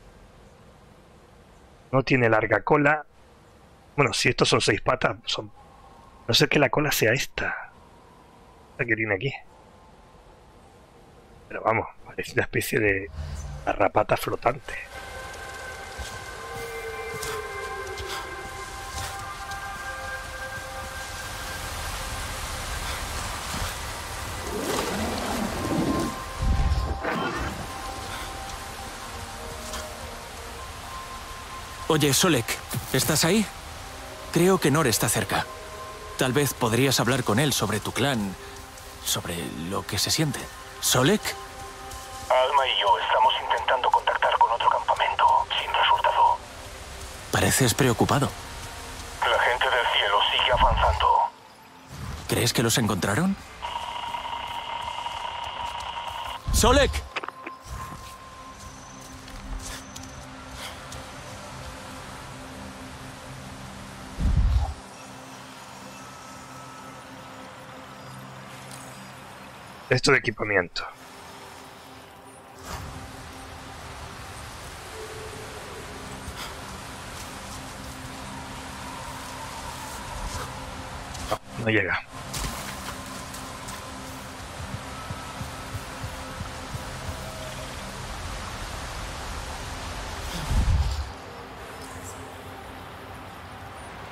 No tiene larga cola. Bueno, si estos son seis patas, son... no sé que la cola sea esta. Esta que tiene aquí. Pero vamos, parece una especie de garrapata flotante. Oye, Solek, ¿estás ahí? Creo que Nor está cerca. Tal vez podrías hablar con él sobre tu clan, sobre lo que se siente. ¿Solek? Alma y yo estamos intentando contactar con otro campamento, sin resultado. Pareces preocupado. La gente del cielo sigue avanzando. ¿Crees que los encontraron? ¡Solek! Esto de equipamiento. No, no llega.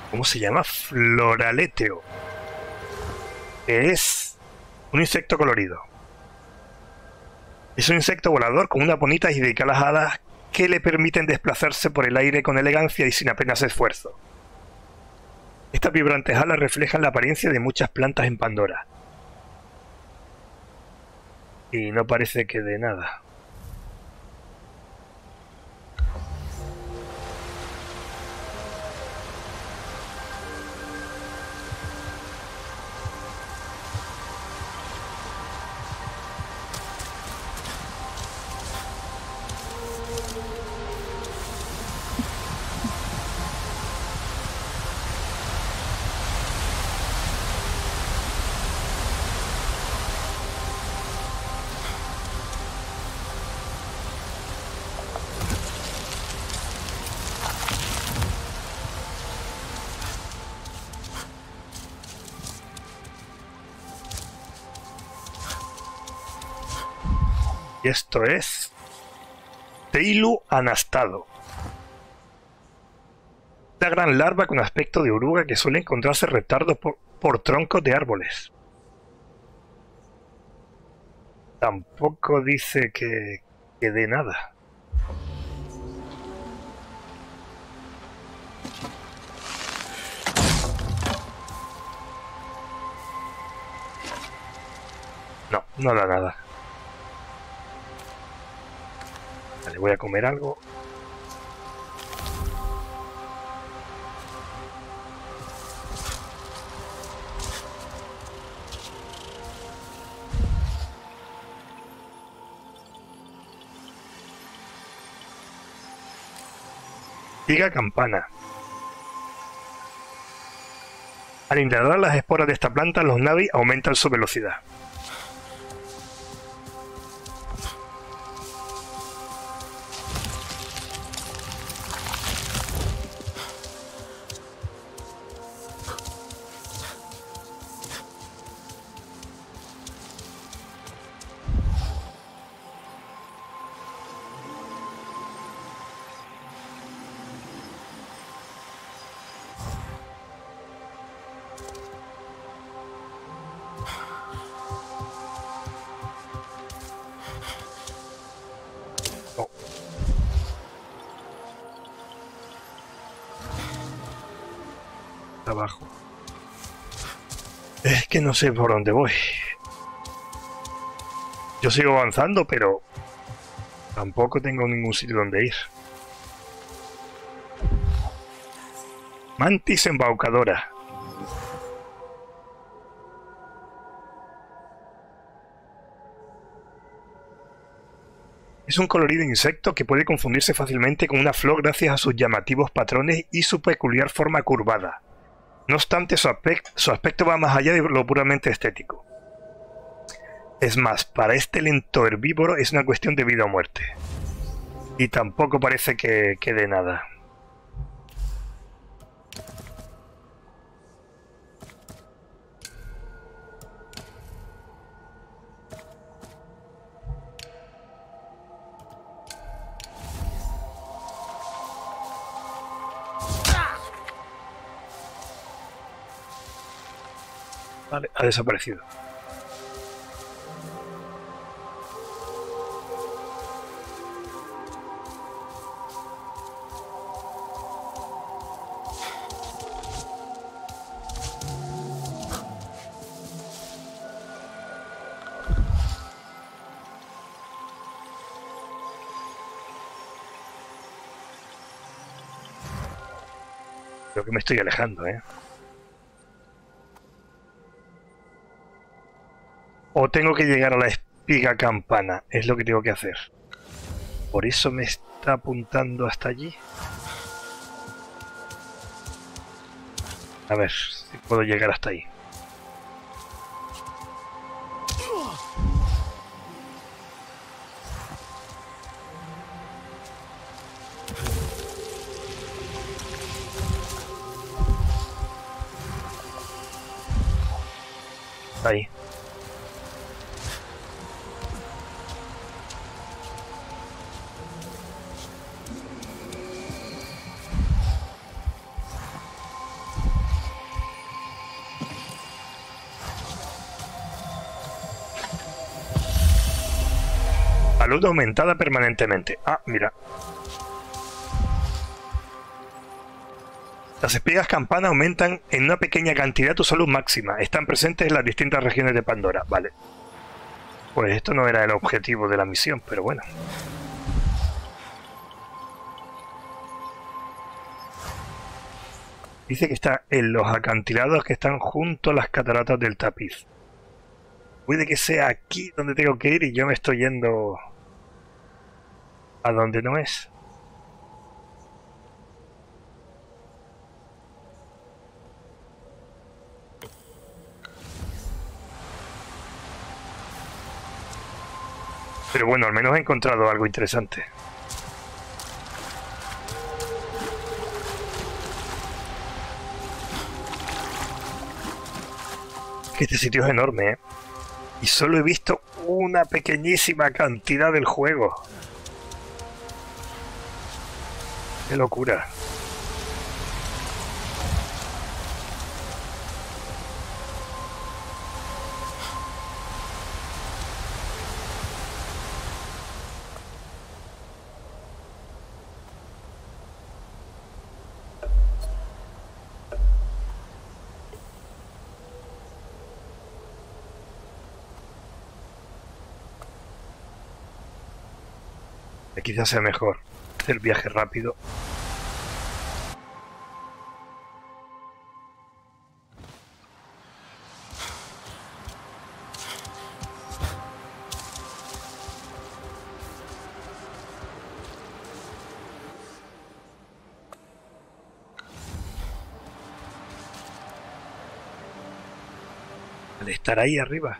¿Cómo se llama? Floraleteo. Que es un insecto colorido. Es un insecto volador con unas bonitas y delicadas alas que le permiten desplazarse por el aire con elegancia y sin apenas esfuerzo. Estas vibrantes alas reflejan la apariencia de muchas plantas en Pandora. Y no parece que de nada. Y esto es Teilu anastado. Una gran larva con aspecto de oruga que suele encontrarse retardo por, por troncos de árboles. Tampoco dice que, que dé nada. No, no da nada. Vale, voy a comer algo. Diga campana. Al inhalar las esporas de esta planta, los Navi aumentan su velocidad. Abajo. Es que no sé por dónde voy. Yo sigo avanzando, pero tampoco tengo ningún sitio donde ir. Mantis embaucadora. Es un colorido insecto que puede confundirse fácilmente con una flor gracias a sus llamativos patrones y su peculiar forma curvada. No obstante, su aspecto, su aspecto va más allá de lo puramente estético. Es más, para este lento herbívoro es una cuestión de vida o muerte. Y tampoco parece que quede nada. Vale, ha desaparecido. Creo que me estoy alejando, ¿eh? O tengo que llegar a la espiga campana. Es lo que tengo que hacer. Por eso me está apuntando hasta allí. A ver si puedo llegar hasta ahí. Ahí. Salud aumentada permanentemente. Ah, mira. Las espigas campana aumentan en una pequeña cantidad tu salud máxima. Están presentes en las distintas regiones de Pandora. Vale. Pues esto no era el objetivo de la misión, pero bueno. Dice que está en los acantilados que están junto a las cataratas del tapiz. Puede que sea aquí donde tengo que ir y yo me estoy yendo a donde no es. Pero bueno, al menos he encontrado algo interesante. Este sitio es enorme, ¿eh? Y solo he visto una pequeñísima cantidad del juego. ¡Qué locura! Quizás sea mejor hacer viaje rápido. Al estar ahí arriba.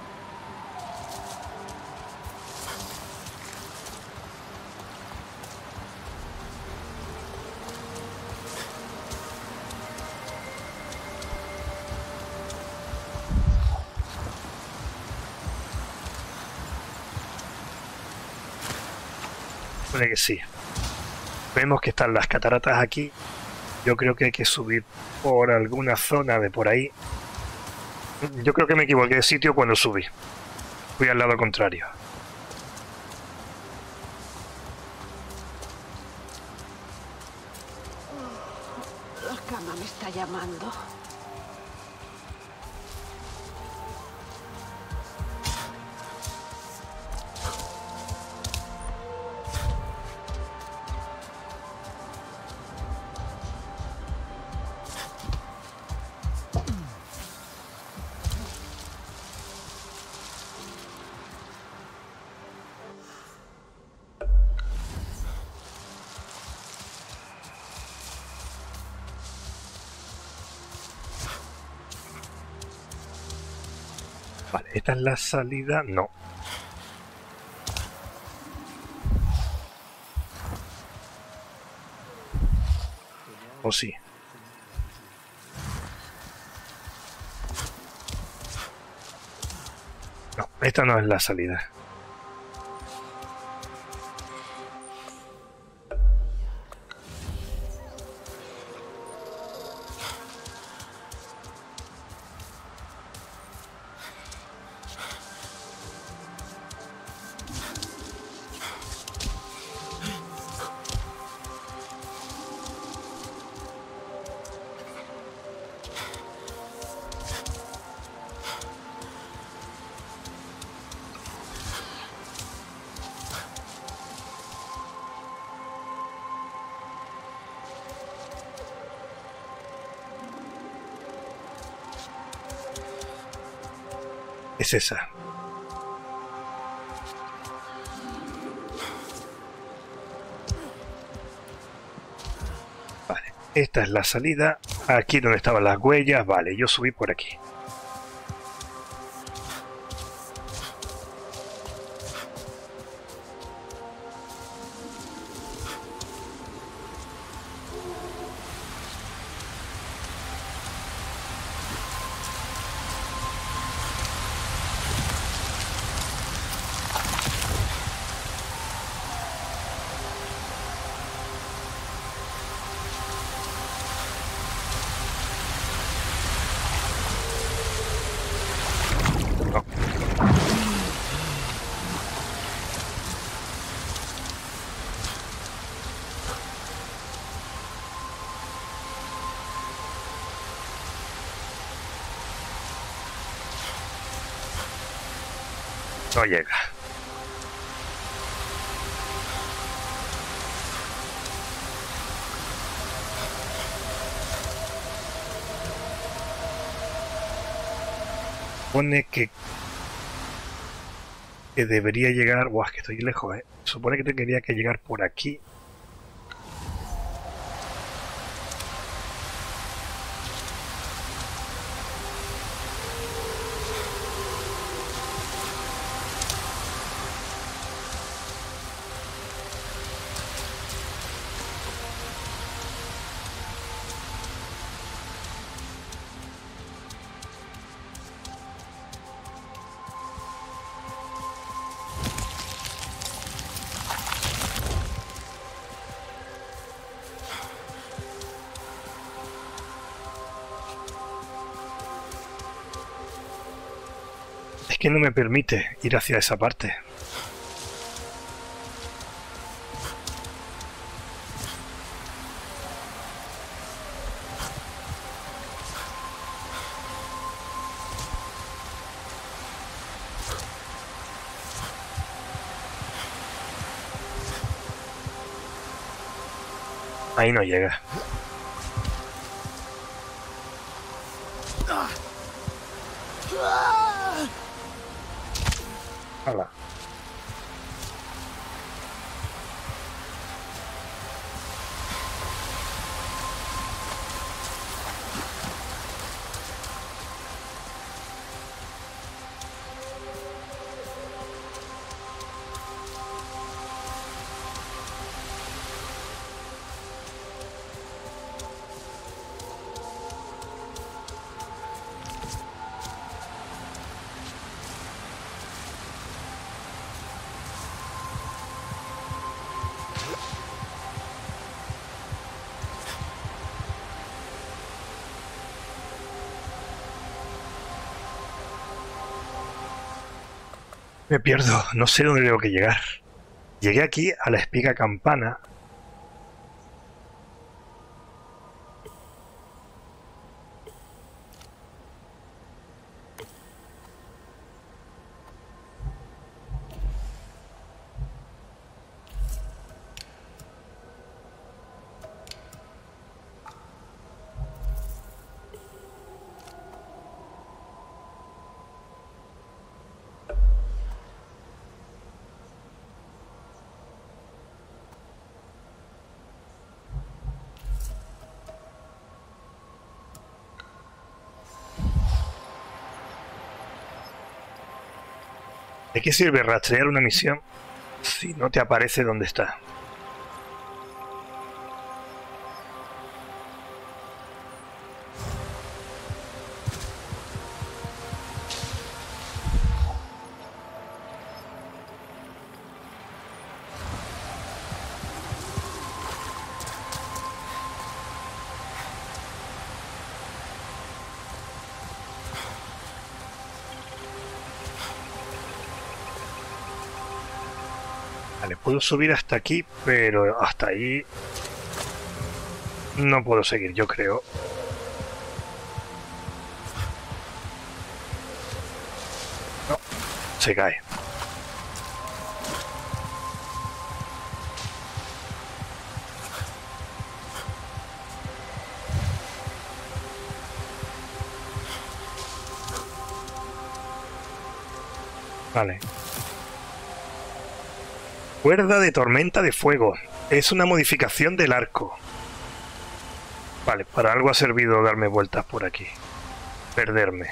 Que sí. Vemos que están las cataratas aquí. Yo creo que hay que subir por alguna zona de por ahí. Yo creo que me equivoqué de sitio cuando subí. Fui al lado contrario. La cama me está llamando. Vale, esta es la salida. No. ¿O sí? No, esta no es la salida. Es esa. Vale, esta es la salida. Aquí donde estaban las huellas. Vale, yo subí por aquí. No llega. Supone que, que debería llegar... Buah, es que estoy lejos, ¿eh? Supone que tendría que llegar por aquí. Es que no me permite ir hacia esa parte. Ahí no llega. Hala. Me pierdo, no sé dónde tengo que llegar. Llegué aquí a la espiga campana. ¿De qué sirve rastrear una misión si no te aparece dónde está? Vale, puedo subir hasta aquí, pero hasta ahí no puedo seguir, yo creo. No, se cae. Vale. Cuerda de tormenta de fuego. Es una modificación del arco. Vale, para algo ha servido darme vueltas por aquí. Perderme.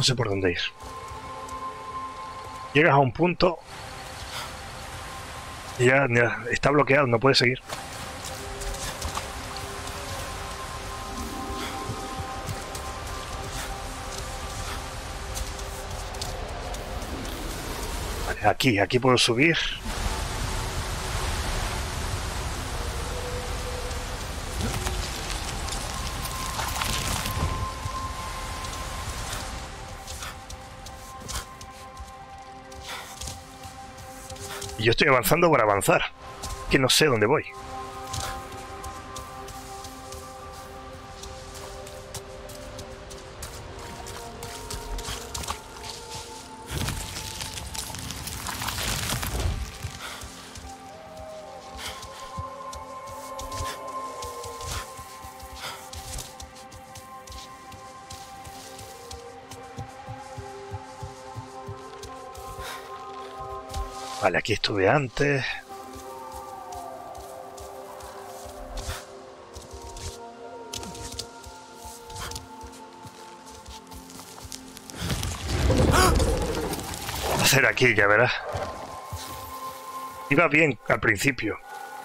sé por dónde ir. Llegas a un punto y ya, ya está bloqueado, no puedes seguir. Vale, aquí, aquí puedo subir. Yo estoy avanzando por avanzar, que no sé dónde voy. Vale, aquí estuve antes. ¿Qué hacer aquí? Ya verás. Iba bien al principio.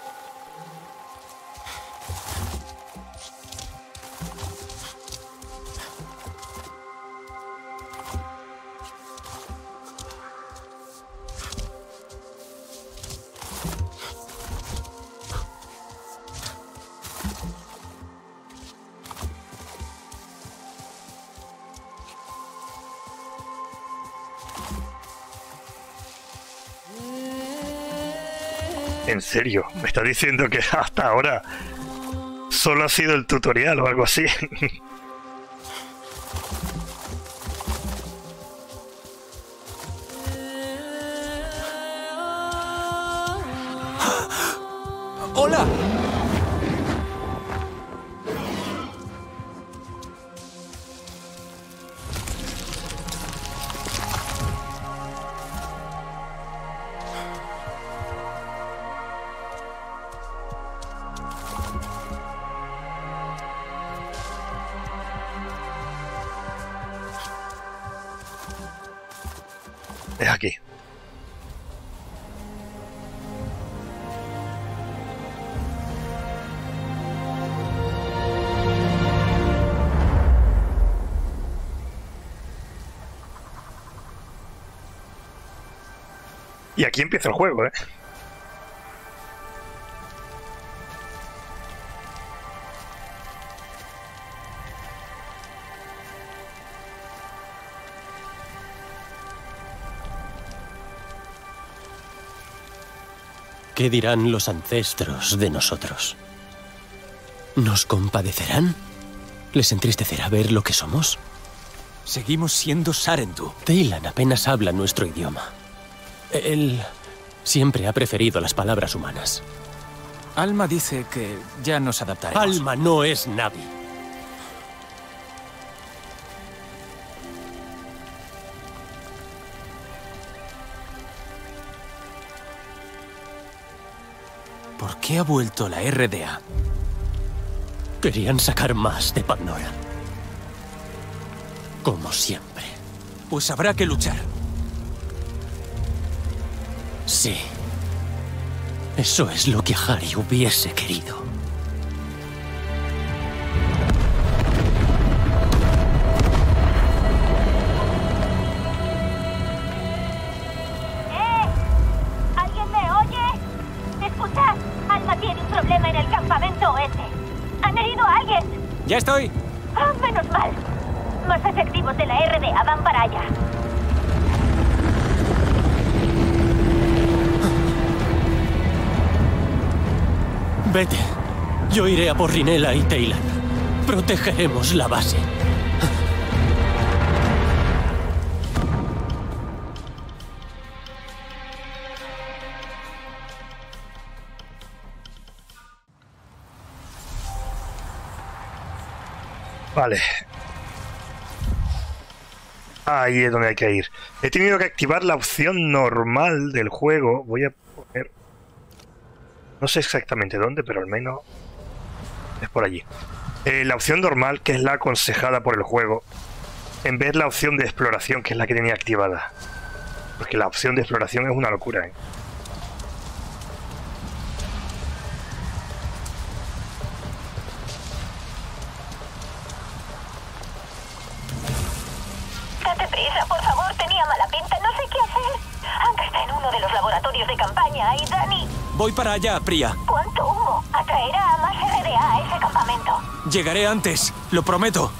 ¿En serio? ¿Me está diciendo que hasta ahora solo ha sido el tutorial o algo así? ¡Hola! Es aquí. Y aquí empieza el juego, ¿eh? ¿Qué dirán los ancestros de nosotros? ¿Nos compadecerán? ¿Les entristecerá ver lo que somos? Seguimos siendo Sarentu. Teylan apenas habla nuestro idioma. Él siempre ha preferido las palabras humanas. Alma dice que ya nos adaptaremos. Alma no es Navi. ¿Por qué ha vuelto la R D A? Querían sacar más de Pandora. Como siempre. Pues habrá que luchar. Sí. Eso es lo que Ahri hubiese querido. ¡Eh! ¿Alguien me oye? Escuchad, Alma tiene un problema en el campamento oeste. ¿Han herido a alguien? ¡Ya estoy! ¡Ah, menos mal! Más efectivos de la R D A van para allá. Vete. Yo iré a por Rinella y Teylan. Protegeremos la base. Vale. Ahí es donde hay que ir. He tenido que activar la opción normal del juego. Voy a poner... No sé exactamente dónde, pero al menos es por allí. Eh, la opción normal, que es la aconsejada por el juego. en ver la opción de exploración, que es la que tenía activada. Porque la opción de exploración es una locura, ¿eh? Date prisa, por favor, tenía mala pinta, no sé qué hacer. Hank está en uno de los laboratorios de campaña y Dani... Voy para allá, Priya. ¿Cuánto humo? Atraerá a más R D A a ese campamento. Llegaré antes, lo prometo.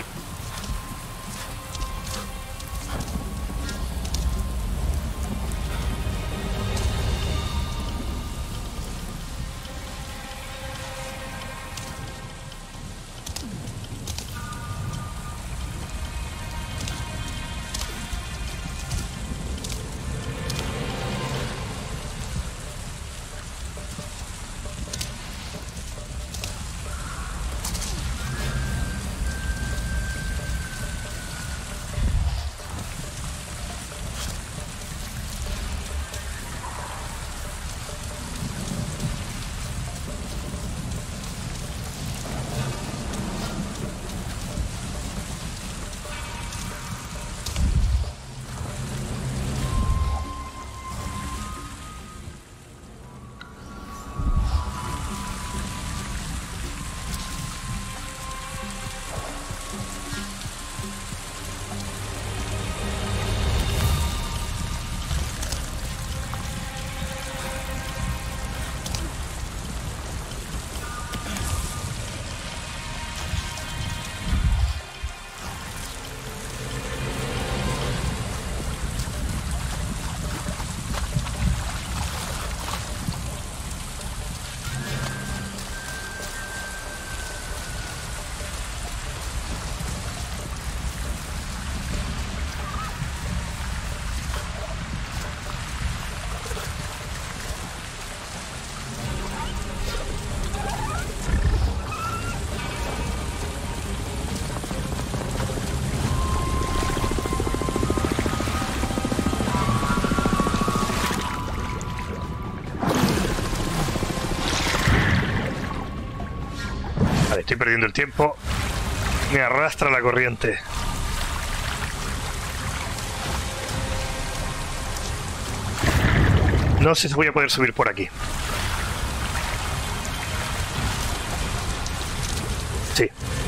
Estoy perdiendo el tiempo. Me arrastra la corriente. No sé si voy a poder subir por aquí. Sí.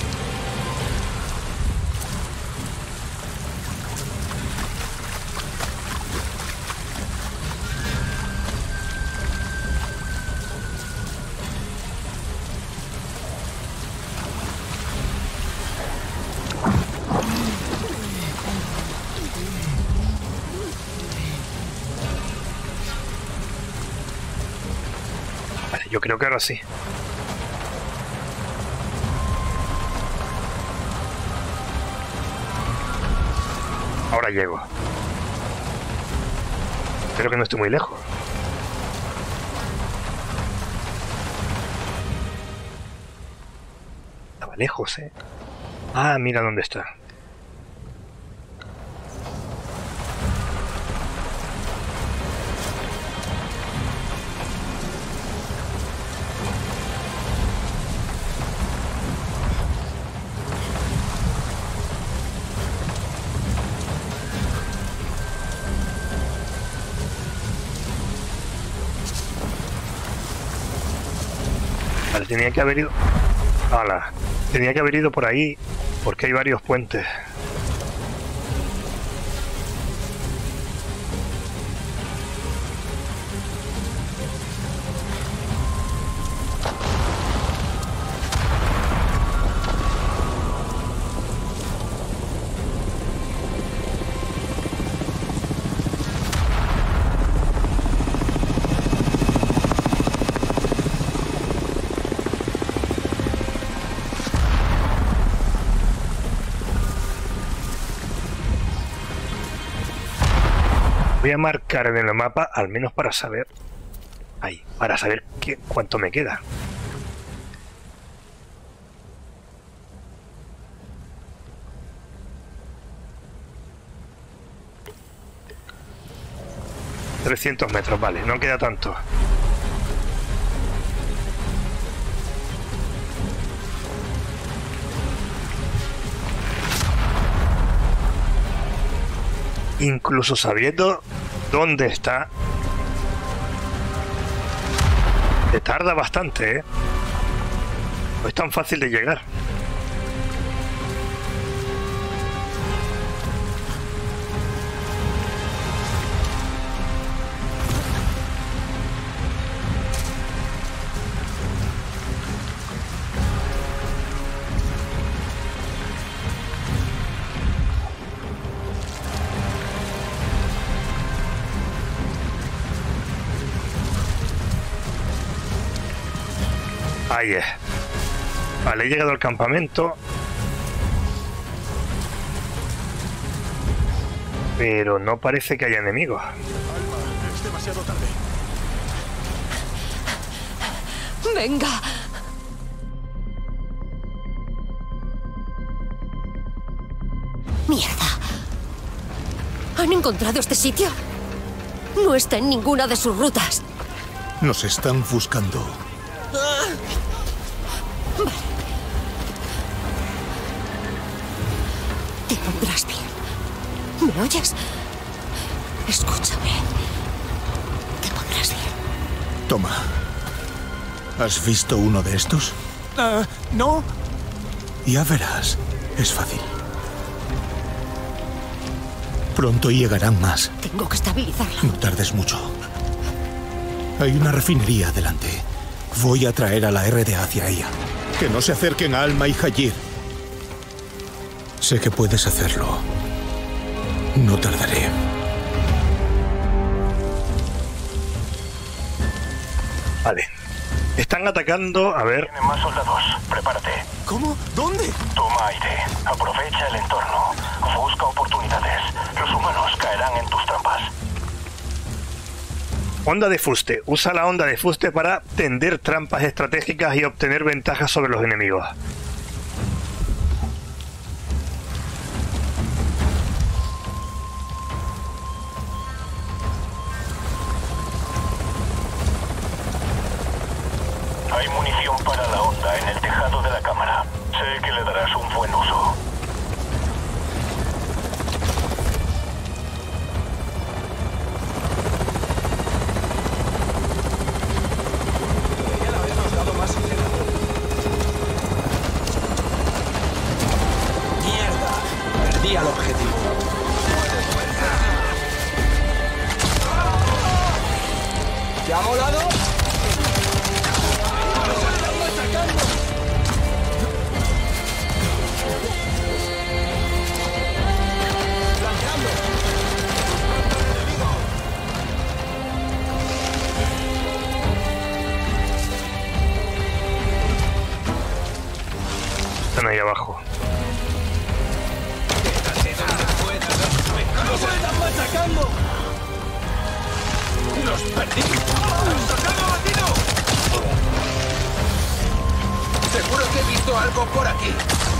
Yo creo que ahora sí. Ahora llego. Espero que no esté muy lejos. Estaba lejos, ¿eh? Ah, mira dónde está. Vale, tenía que haber ido... ¡Hala! Tenía que haber ido por ahí, porque hay varios puentes. Voy a marcar en el mapa, al menos para saber... Ahí, para saber qué, cuánto me queda. trescientos metros, vale, no queda tanto. incluso sabiendo dónde está, te tarda bastante, ¿eh? No es tan fácil de llegar. Ahí es. Vale, he llegado al campamento. Pero no parece que haya enemigos. Alma, es demasiado tarde. Venga. Mierda. ¿Han encontrado este sitio? No está en ninguna de sus rutas. Nos están buscando. Vale. Te pondrás bien. ¿Me oyes? Escúchame. Te pondrás bien. Toma. ¿Has visto uno de estos? Uh, no. Ya verás. Es fácil. Pronto llegarán más. Tengo que estabilizarlo. No tardes mucho. Hay una refinería adelante. Voy a traer a la R D A hacia ella. Que no se acerquen a Alma y Hayir. Sé que puedes hacerlo. No tardaré. Vale. Están atacando, a ver... Tienen más soldados. Prepárate. ¿Cómo? ¿Dónde? Toma aire. Aprovecha el entorno. Busca oportunidades. Los humanos caerán en tus trampas. Onda de fuste. Usa la onda de fuste para tender trampas estratégicas y obtener ventajas sobre los enemigos. Hay munición para la onda en el tejado de la cámara. Sé que le darás un buen uso. Mierda. Perdí al objetivo. ¿Te ha molado? Están ahí abajo. ¡Nos están machacando! ¡Los perdí! ¡Tocado batido! Seguro que he visto algo por aquí.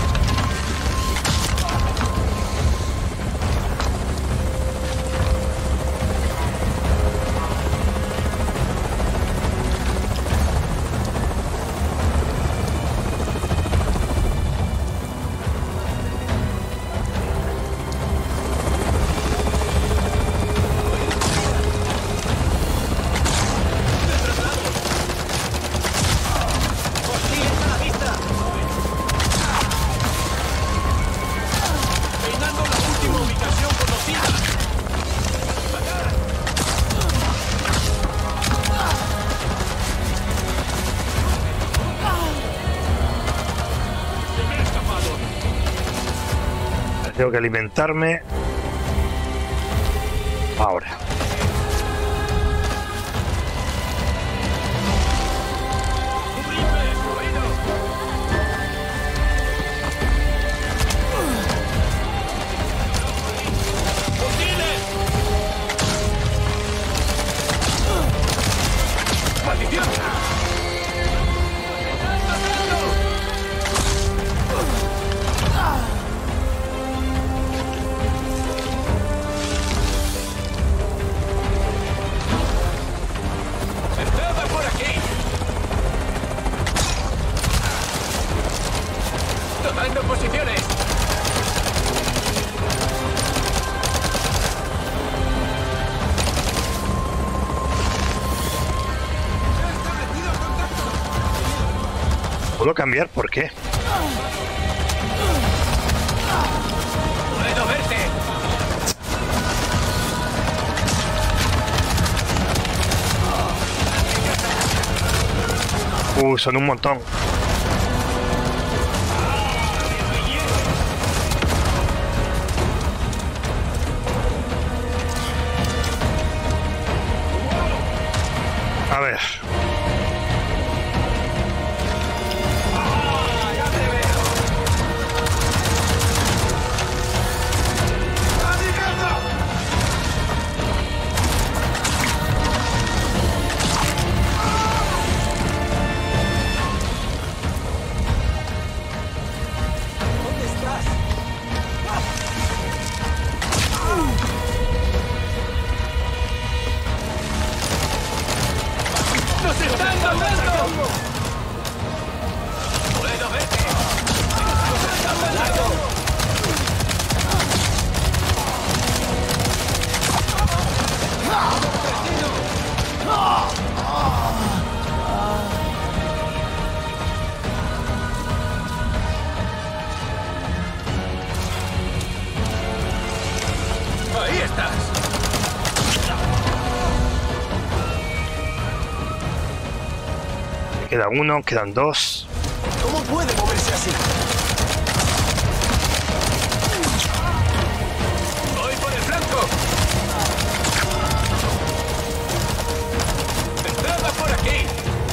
Tengo que alimentarme. Ahora. ¿Puedo cambiar? ¿Por qué? ¡Puedo verte! Uh, son un montón. A ver. ¡Nos están matando! ¡Puedo verte! ¡Nos están matando! ¡Ahí estás! Queda uno, quedan dos. ¿Cómo puede moverse así? ¡Voy por el flanco! ¡Entrada por aquí!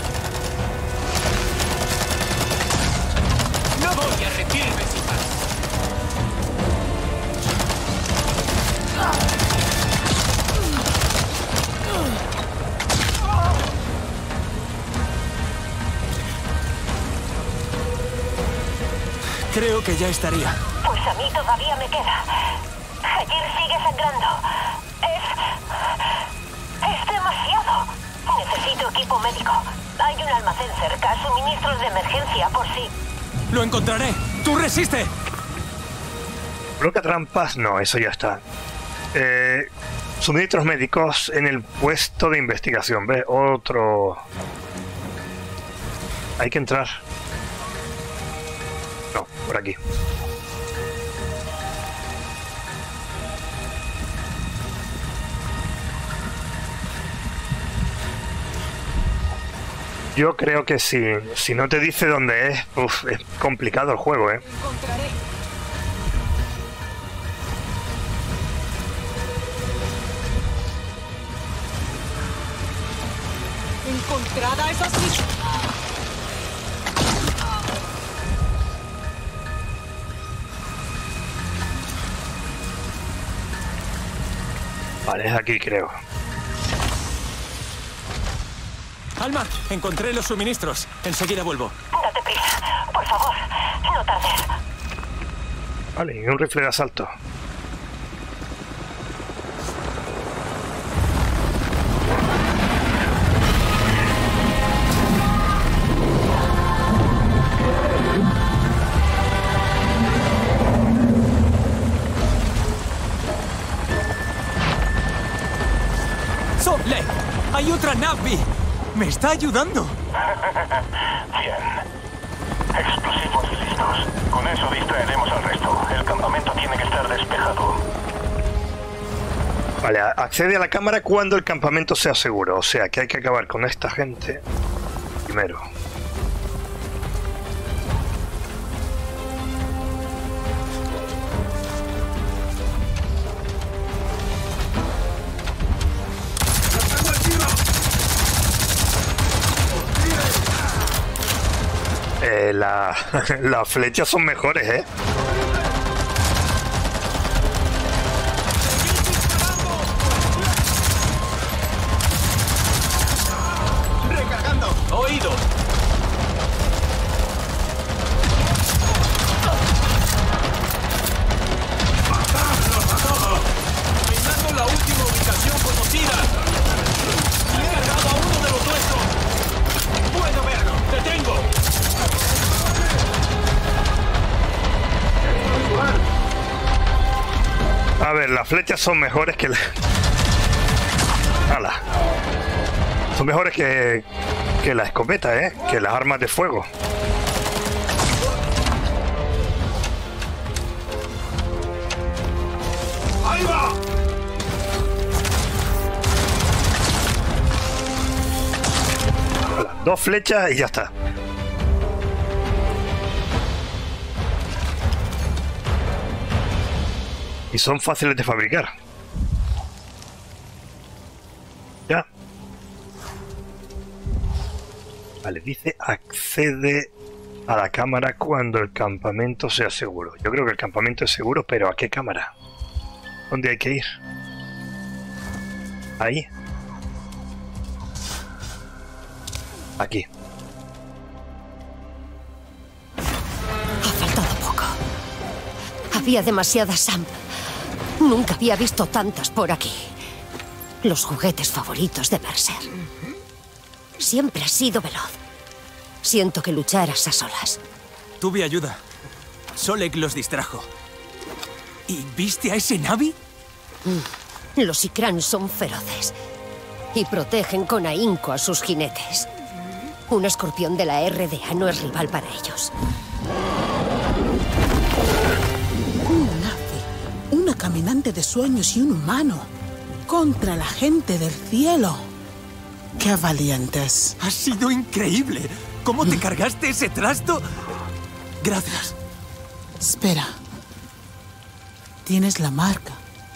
¡No voy a rendirme sin más! Creo que ya estaría. Pues a mí todavía me queda. Hajir sigue sangrando. Es... es demasiado. Necesito equipo médico. Hay un almacén cerca, suministros de emergencia por si... ¡Lo encontraré! ¡Tú resiste! Bloca trampas, no, eso ya está. Eh, suministros médicos en el puesto de investigación. ¿Ves? Otro... Hay que entrar. No, por aquí. Yo creo que si, si no te dice dónde es, uf, es complicado el juego, ¿eh? ¿Encontrada esa silla? Vale, es aquí, creo. Alma, encontré los suministros. Enseguida vuelvo. Date prisa, por favor, no tardes. Vale, y un rifle de asalto. ¡Sople! ¡Hay otra Navi! ¡Me está ayudando! Bien. Explosivos listos. Con eso distraeremos al resto. El campamento tiene que estar despejado. Vale, accede a la cámara cuando el campamento sea seguro. O sea, que hay que acabar con esta gente primero. Eh, la, las flechas son mejores, ¿eh? ¡Recargando! ¡Oído! Peinando la última ubicación conocida. He cargado a uno de los nuestros. Puedo verlo. ¡Te tengo! A ver, las flechas son mejores que la... ¡Hala! Son mejores que, que la escopeta, ¿eh? Que las armas de fuego. ¡Arriba! Hola, dos flechas y ya está. Y son fáciles de fabricar. Ya. Vale, dice accede a la cámara cuando el campamento sea seguro. Yo creo que el campamento es seguro, pero ¿a qué cámara? ¿Dónde hay que ir? Ahí. Aquí. Ha faltado poco. Había demasiadas Samp. Nunca había visto tantas por aquí. Los juguetes favoritos de Mercer. Siempre has sido veloz. Siento que lucharas a solas. Tuve ayuda. Solek los distrajo. ¿Y viste a ese Navi? Mm. Los Ikran son feroces. Y protegen con ahínco a sus jinetes. Un escorpión de la R D A no es rival para ellos. Un Navi, una caminante de sueños y un humano. Contra la gente del cielo. ¡Qué valientes! Ha sido increíble. ¿Cómo te cargaste ese trasto? Gracias. Espera. Tienes la marca.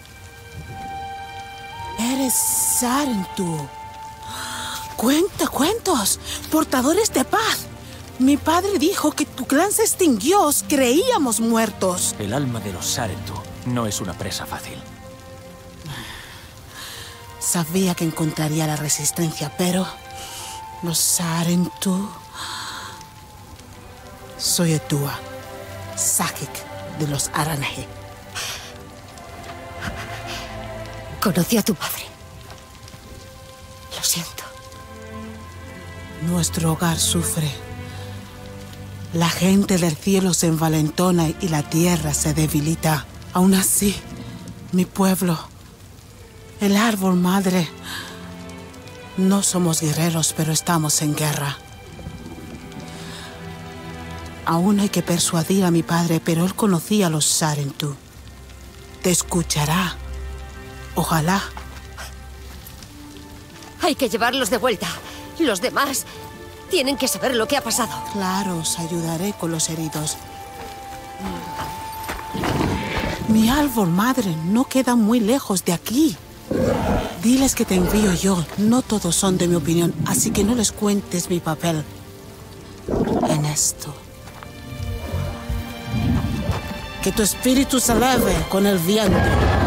Eres Sarentu. Cuenta cuentos. Portadores de paz. Mi padre dijo que tu clan se extinguió. Os creíamos muertos. El alma de los Sarentu no es una presa fácil. Sabía que encontraría la resistencia, pero... los Sarentu... Soy Etua, Sakik de los Aranaje. Conocí a tu padre. Lo siento. Nuestro hogar sufre. La gente del cielo se envalentona y la tierra se debilita. Aún así, mi pueblo, el árbol madre, no somos guerreros, pero estamos en guerra. Aún hay que persuadir a mi padre, pero él conocía a los Sarentu. Te escuchará. Ojalá. Hay que llevarlos de vuelta. Los demás tienen que saber lo que ha pasado. Claro, os ayudaré con los heridos. Mi árbol madre no queda muy lejos de aquí. Diles que te envío yo. No todos son de mi opinión, así que no les cuentes mi papel en esto. Que tu espíritu se eleve con el viento.